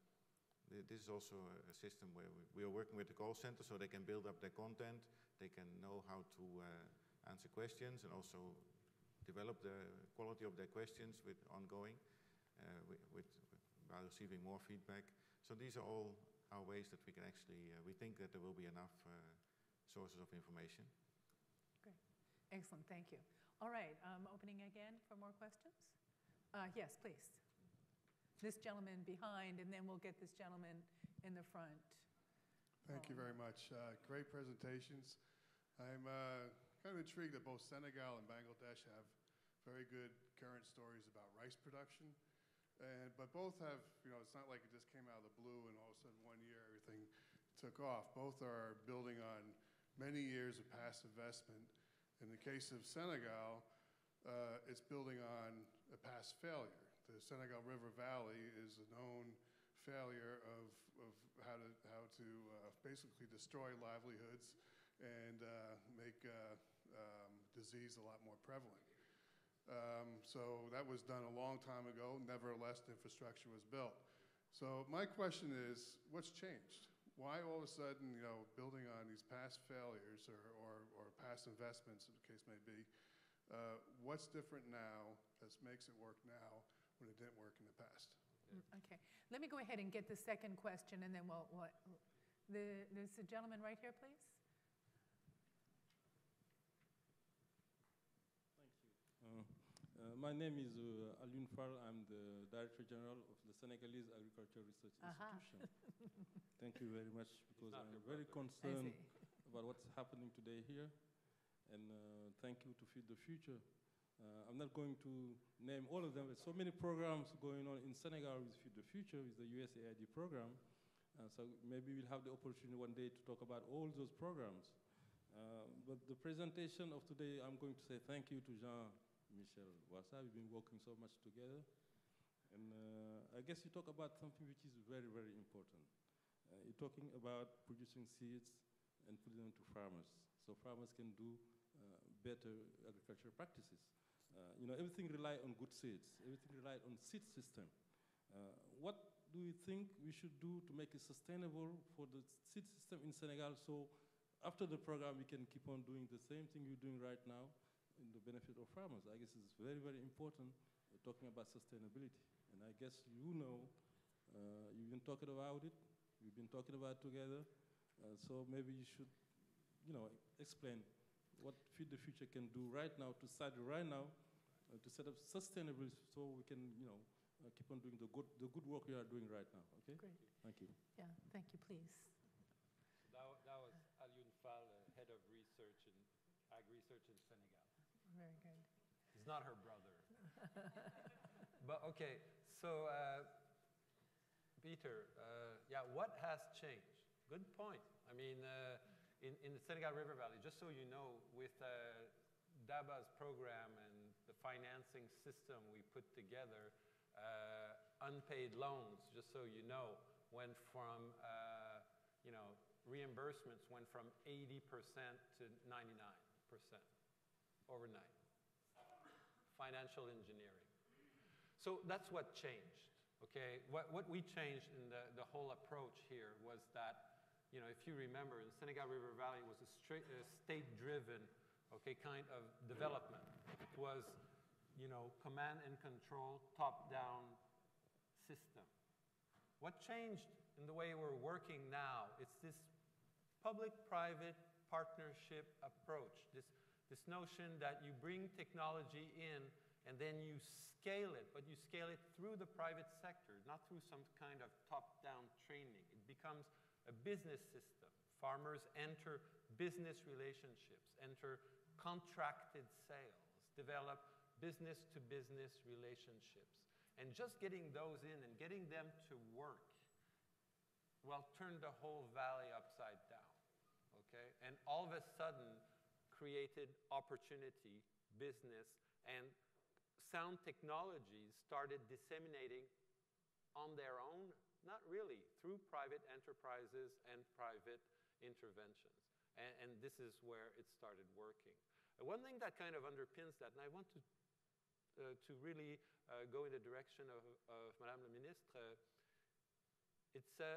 th this is also a, a system where we, we are working with the call center so they can build up their content, they can know how to uh, answer questions, and also develop the quality of their questions with ongoing, uh, with, with, by receiving more feedback. So these are all our ways that we can actually, uh, we think that there will be enough uh, sources of information. Great. Excellent, thank you. All right, um, opening again for more questions? Uh, yes, please. This gentleman behind, and then we'll get this gentleman in the front. Thank you very much. Uh, great presentations. I'm uh, kind of intrigued that both Senegal and Bangladesh have very good current stories about rice production. And, but both have, you know, it's not like it just came out of the blue and all of a sudden one year everything took off. Both are building on many years of past investment. In the case of Senegal, uh, it's building on a past failure. The Senegal River Valley is a known failure of, of how to, how to uh, basically destroy livelihoods and uh, make uh, um, disease a lot more prevalent. Um, so that was done a long time ago. Nevertheless, the infrastructure was built. So my question is, what's changed? Why all of a sudden, you know, building on these past failures or, or, or past investments, as the case may be, uh, what's different now that makes it work now when it didn't work in the past? Okay, let me go ahead and get the second question, and then we'll, we'll the, there's a gentleman right here, please. Uh, uh, my name is uh, Alun Fall. I'm the Director General of the Senegalese Agriculture Research Aha. Institution. Thank you very much, because I'm very concerned about what's happening today here. And uh, thank you to Feed the Future. Uh, I'm not going to name all of them. There's so many programs going on in Senegal with Feed the Future, with the U S A I D program. Uh, so maybe we'll have the opportunity one day to talk about all those programs. Uh, but the presentation of today, I'm going to say thank you to Jean-Michel Wassa. We've been working so much together. And uh, I guess you talk about something which is very, very important. Uh, you're talking about producing seeds and putting them to farmers, so farmers can do uh, better agricultural practices. Uh, you know, everything relies on good seeds. Everything relies on seed system. Uh, what do you think we should do to make it sustainable for the seed system in Senegal, so after the program we can keep on doing the same thing you're doing right now in the benefit of farmers? I guess it's very, very important uh, talking about sustainability. And I guess you know, uh, you've been talking about it, we've been talking about it together, uh, so maybe you should, you know, explain what Feed the Future can do right now to start right now uh, to set up sustainable so we can, you know, uh, keep on doing the good, the good work we are doing right now, okay? Great. Thank you. Yeah, thank you, please. That, that was Alioune Fall, uh, head of research in ag research in Senegal. Very good. He's not her brother. But okay, so uh, Peter, uh, yeah, what has changed? Good point. I mean, uh, in, in the Senegal River Valley, just so you know, with uh, DABA's program and the financing system we put together, uh, unpaid loans, just so you know, went from, uh, you know, reimbursements went from eighty percent to ninety-nine percent overnight. Financial engineering. So that's what changed, okay? What, what we changed in the, the whole approach here was that, you know, if you remember, the Senegal River Valley was a, straight, a state-driven, okay, kind of development. It was, you know, command and control, top-down system. What changed in the way we're working now, it's this public-private partnership approach, this, this notion that you bring technology in and then you scale it, but you scale it through the private sector, not through some kind of top-down training. It becomes a business system. Farmers enter business relationships, enter contracted sales, develop business-to-business relationships. And just getting those in and getting them to work, well, turned the whole valley upside down, okay? And all of a sudden created opportunity, business, and sound technologies started disseminating on their own, not really, through private enterprises and private interventions. And, and this is where it started working. Uh, one thing that kind of underpins that, and I want to, uh, to really uh, go in the direction of, of Madame la Ministre, uh, it's, uh,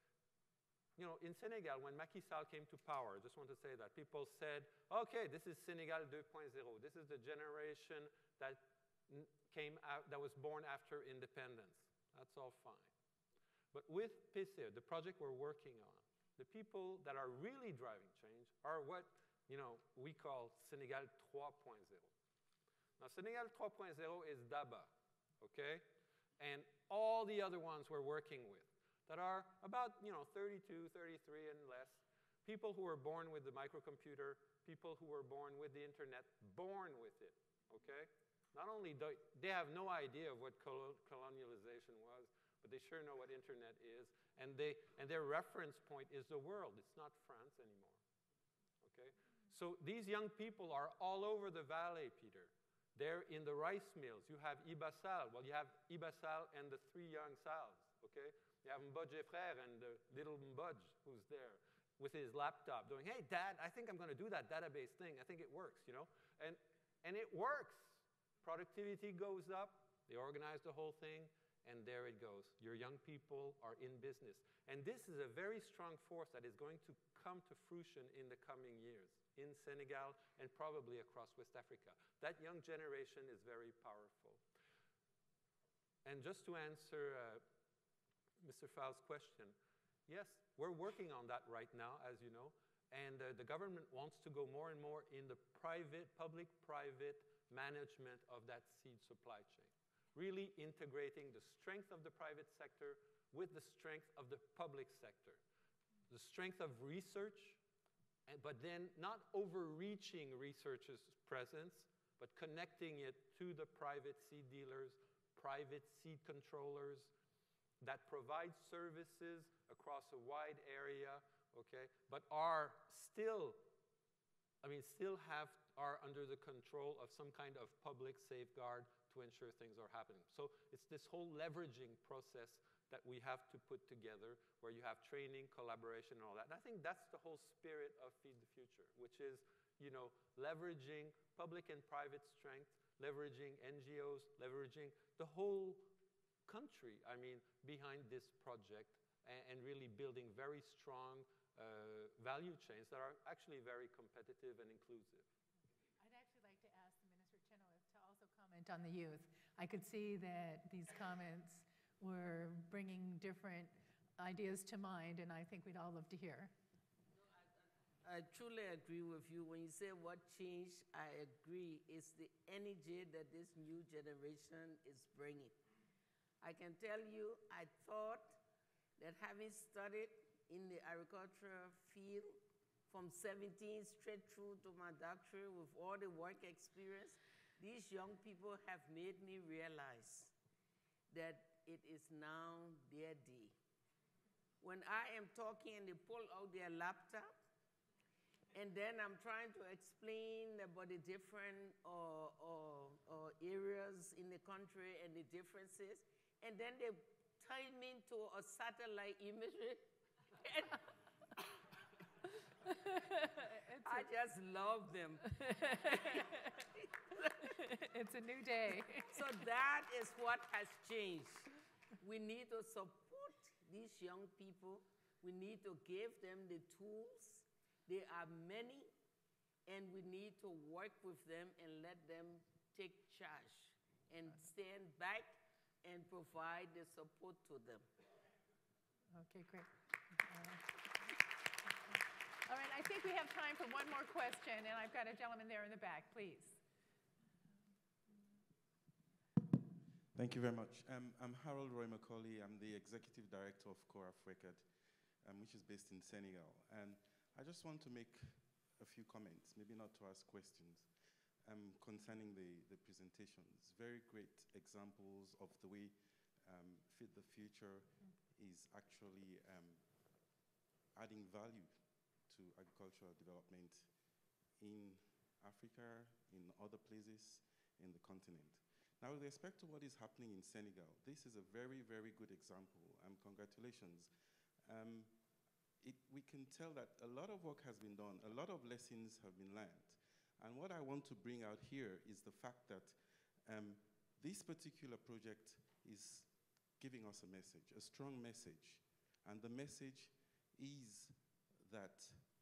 you know, in Senegal, when Macky Sall came to power, I just want to say that people said, okay, this is Senegal two point oh. This is the generation that came out, that was born after independence. That's all fine. But with P I C E, the project we're working on, the people that are really driving change are what, you know, we call Senegal three point oh. Now, Senegal three point oh is DABA, okay? And all the other ones we're working with that are about, you know, thirty-two, thirty-three and less, people who were born with the microcomputer, people who were born with the internet, born with it, okay? Not only do they have no idea of what colonialization was, but they sure know what internet is, and, they, and their reference point is the world. It's not France anymore, okay? So these young people are all over the valley, Peter. They're in the rice mills. You have Iba Sal. Well, you have Iba Sal and the three young Sals, okay? You have Mbodje Frère and the little Mbodj who's there with his laptop doing, hey, Dad, I think I'm going to do that database thing. I think it works, you know? And, and it works. Productivity goes up. They organize the whole thing, and there it goes. Your young people are in business. And this is a very strong force that is going to come to fruition in the coming years in Senegal and probably across West Africa. That young generation is very powerful. And just to answer uh, Mister Fowle's question, yes, we're working on that right now, as you know, and uh, the government wants to go more and more in the private, public-private management of that seed supply chain, really integrating the strength of the private sector with the strength of the public sector, the strength of research, and, but then not overreaching research's presence, but connecting it to the private seed dealers, private seed controllers that provide services across a wide area, okay, but are still, I mean, still have, are under the control of some kind of public safeguard to ensure things are happening. So it's this whole leveraging process that we have to put together where you have training, collaboration, and all that. And I think that's the whole spirit of Feed the Future, which is, you know, leveraging public and private strength, leveraging N G Os, leveraging the whole country, I mean, behind this project and, and really building very strong uh, value chains that are actually very competitive and inclusive. I'd actually like to ask the Minister Chenoweth to also comment on the youth. I could see that these comments were bringing different ideas to mind, and I think we'd all love to hear. I truly agree with you. When you say what changed, I agree. It's the energy that this new generation is bringing. I can tell you, I thought that having studied in the agricultural field from seventeen straight through to my doctorate with all the work experience, these young people have made me realize that it is now their day. When I am talking and they pull out their laptop, and then I'm trying to explain about the different uh, uh, uh, areas in the country and the differences, and then they tie me to a satellite imagery. I just love them. It's a new day. So that is what has changed. We need to support these young people. We need to give them the tools. There are many, and we need to work with them and let them take charge and stand back and provide the support to them. Okay, great. All right, I think we have time for one more question, and I've got a gentleman there in the back, please. Thank you very much. Um, I'm Harold Roy Macaulay. I'm the Executive Director of Coraf Record, um, which is based in Senegal. And I just want to make a few comments, maybe not to ask questions, um, concerning the, the presentations. Very great examples of the way um, Fit the Future is actually um, adding value to agricultural development in Africa, in other places, in the continent. Now, with respect to what is happening in Senegal, this is a very, very good example, and congratulations. Um, it, we can tell that a lot of work has been done, a lot of lessons have been learned. And what I want to bring out here is the fact that um, this particular project is giving us a message, a strong message. And the message is that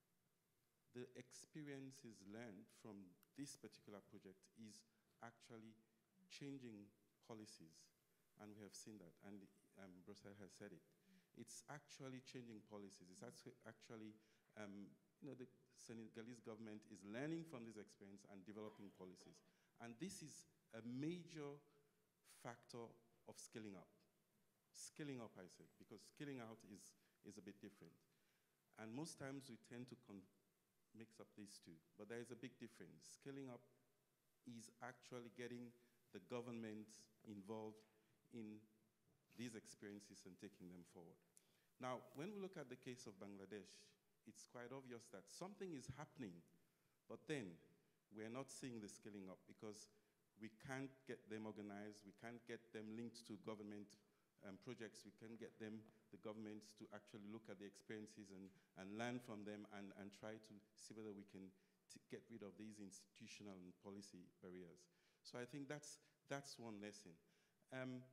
the experiences learned from this particular project is actually changing policies. And we have seen that, and um, Brussels has said it. It's actually changing policies. It's actually, um, you know, the Senegalese government is learning from this experience and developing policies. And this is a major factor of scaling up. Scaling up, I said, because scaling out is, is a bit different. And most times we tend to mix up these two, but there is a big difference. Scaling up is actually getting the government involved in these experiences and taking them forward. Now, when we look at the case of Bangladesh, it's quite obvious that something is happening, but then we're not seeing the scaling up because we can't get them organized, we can't get them linked to government um, projects, we can't get them, the governments, to actually look at the experiences and, and learn from them and, and try to see whether we can t get rid of these institutional and policy barriers. So I think that's, that's one lesson. Um,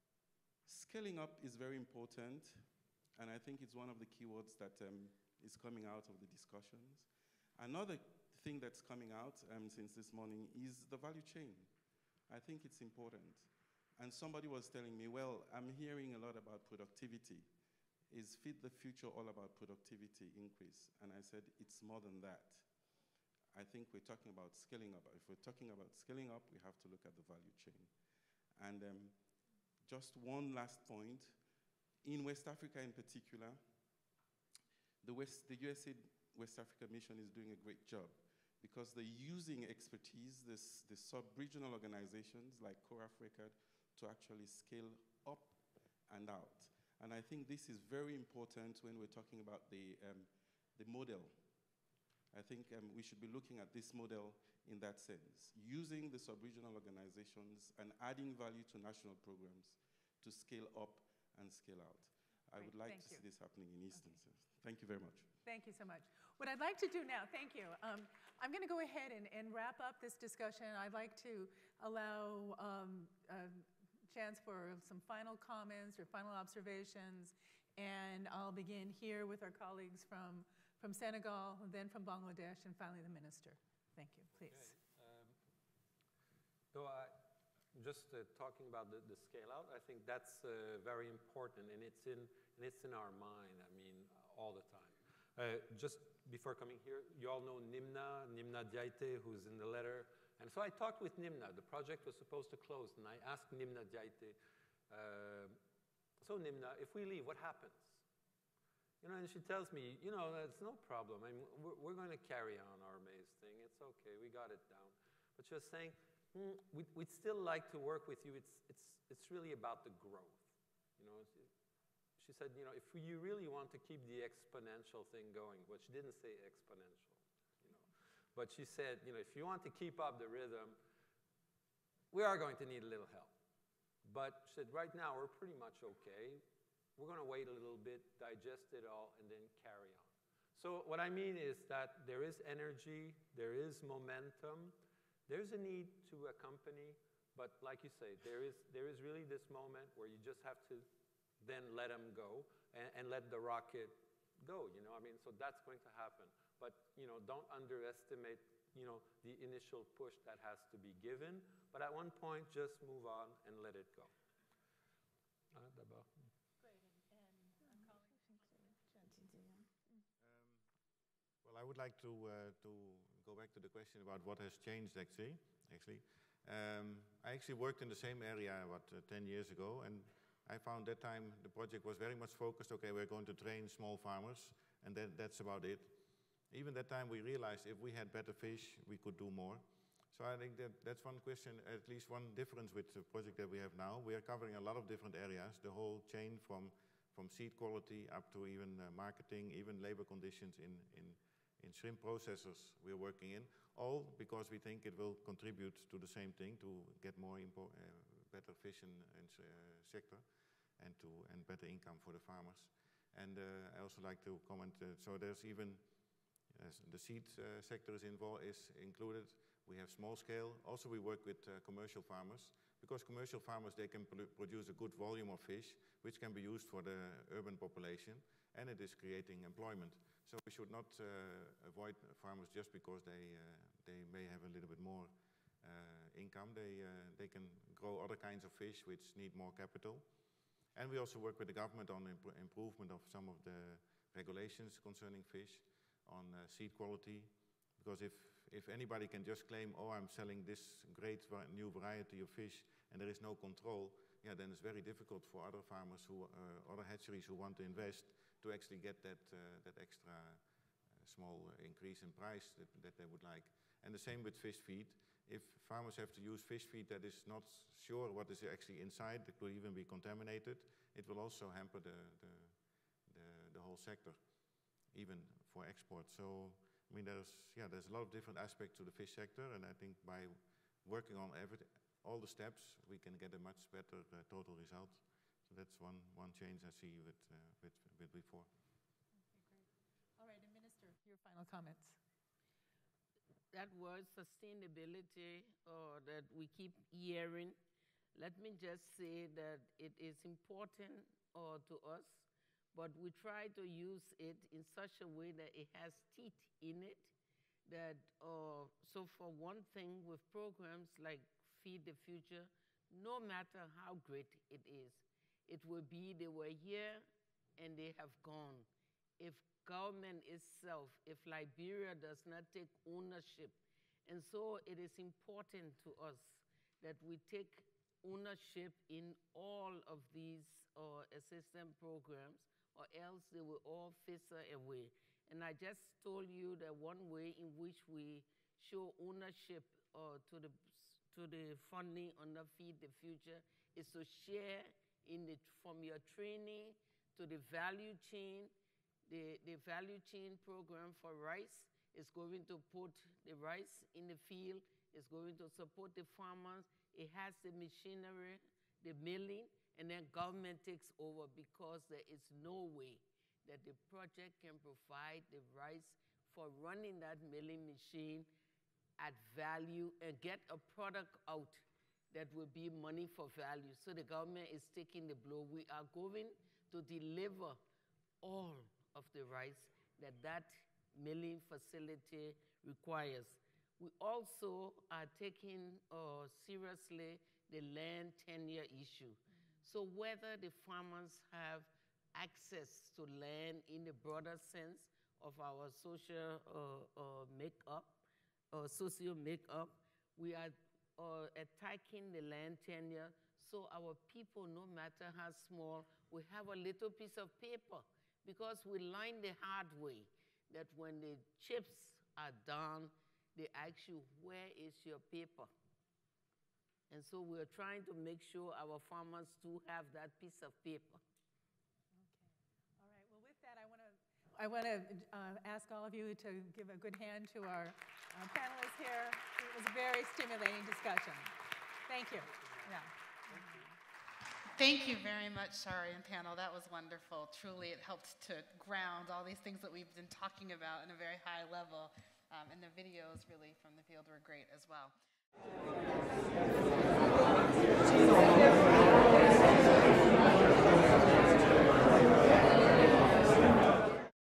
scaling up is very important, and I think it's one of the keywords that um, is coming out of the discussions. Another thing that's coming out um, since this morning is the value chain. I think it's important. And somebody was telling me, well, I'm hearing a lot about productivity. Is Feed the Future all about productivity increase? And I said, it's more than that. I think we're talking about scaling up. If we're talking about scaling up, we have to look at the value chain. And um, just one last point. In West Africa in particular, the, West, the U S A I D West Africa Mission is doing a great job because they're using expertise, this, the sub-regional organizations like Coraf Record, to actually scale up and out. And I think this is very important when we're talking about the, um, the model. I think um, we should be looking at this model in that sense, using the sub-regional organizations and adding value to national programs to scale up and scale out. I would like to see this happening in instances. Thank you very much. Thank you so much. What I'd like to do now, thank you. Um, I'm going to go ahead and, and wrap up this discussion. I'd like to allow um, uh, Chance chance for some final comments or final observations. And I'll begin here with our colleagues from, from Senegal, then from Bangladesh, and finally the minister. Thank you, please. Okay. Um, so I, just uh, talking about the, the scale out, I think that's uh, very important, and it's in, and it's in our mind, I mean, all the time. Uh, just before coming here, you all know Nimna, Nimna Diaite, who's in the letter. And so I talked with Nimna. The project was supposed to close, and I asked Nimna Diaite, uh, so Nimna, if we leave, what happens? You know, and she tells me, you know, that's no problem. I mean, we're, we're going to carry on our maize thing. It's okay. We got it down. But she was saying, mm, we'd, we'd still like to work with you. It's, it's, it's really about the growth. You know, she, she said, you know, if you really want to keep the exponential thing going, well, she didn't say exponential, you know, but she said, you know, if you want to keep up the rhythm, we are going to need a little help. But she said, right now, we're pretty much okay. We're going to wait a little bit, digest it all, and then carry on. So what I mean is that there is energy, there is momentum, there's a need to accompany, but like you say, there is, there is really this moment where you just have to then let them go and, and let the rocket go, you know, I mean, so that's going to happen. But, you know, don't underestimate, you know, the initial push that has to be given, but at one point, just move on and let it go. Uh, d'abord. Well, I would like to, uh, to go back to the question about what has changed, actually. actually. Um, I actually worked in the same area, what, uh, ten years ago, and I found that time the project was very much focused, okay, we're going to train small farmers, and that, that's about it. Even that time we realized if we had better fish, we could do more. So I think that that's one question, at least one difference with the project that we have now. We are covering a lot of different areas, the whole chain from, from seed quality up to even uh, marketing, even labor conditions in, in, in shrimp processors we're working in, all because we think it will contribute to the same thing, to get more impo uh, better fish in, in uh, sector and, to, and better income for the farmers. And uh, I also like to comment, uh, so there's even, uh, the seed uh, sector is, involved, is included. We have small scale. Also we work with uh, commercial farmers, because commercial farmers, they can produce a good volume of fish, which can be used for the urban population, and it is creating employment. So we should not uh, avoid farmers just because they, uh, they may have a little bit more uh, income. They, uh, they can grow other kinds of fish which need more capital. And we also work with the government on imp improvement of some of the regulations concerning fish, on uh, seed quality, because if, if anybody can just claim, oh, I'm selling this great new variety of fish and there is no control, yeah, then it's very difficult for other farmers, who, uh, other hatcheries who want to invest, to actually get that, uh, that extra uh, small increase in price that, that they would like. And the same with fish feed. If farmers have to use fish feed that is not sure what is actually inside, that could even be contaminated, it will also hamper the, the, the, the whole sector, even for export. So, I mean, there's, yeah, there's a lot of different aspects to the fish sector, and I think by working on every, all the steps, we can get a much better uh, total result. So that's one, one change I see with, uh, with, with before. Okay, great. All right, and Minister, your final comments. That word sustainability, or uh, that we keep hearing, let me just say that it is important uh, to us, but we try to use it in such a way that it has teeth in it. That, uh, so for one thing, with programs like Feed the Future, no matter how great it is, it will be they were here and they have gone. If government itself, if Liberia does not take ownership, and so it is important to us that we take ownership in all of these uh, assistance programs, or else they will all fizzle away. And I just told you that one way in which we show ownership uh, to the to the funding under Feed the Future is to share in the, from your training to the value chain. The, the value chain program for rice is going to put the rice in the field, is going to support the farmers. It has the machinery, the milling, and then government takes over, because there is no way that the project can provide the rice for running that milling machine at value and get a product out that will be money for value. So the government is taking the blow. We are going to deliver all of the rice that that milling facility requires. We also are taking uh, seriously the land tenure issue. So whether the farmers have access to land in the broader sense of our social uh, uh, makeup, uh, socio makeup, we are uh, attacking the land tenure so our people, no matter how small, we have a little piece of paper, because we learned the hard way that when the chips are done, they ask you, where is your paper? And so we're trying to make sure our farmers too have that piece of paper. Okay. All right. Well, with that, I want to I want to uh, ask all of you to give a good hand to our uh, panelists here. It was a very stimulating discussion. Thank you. Yeah. Thank you very much, Shari and panel. That was wonderful. Truly, it helped to ground all these things that we've been talking about in a very high level. Um, and the videos really from the field were great as well.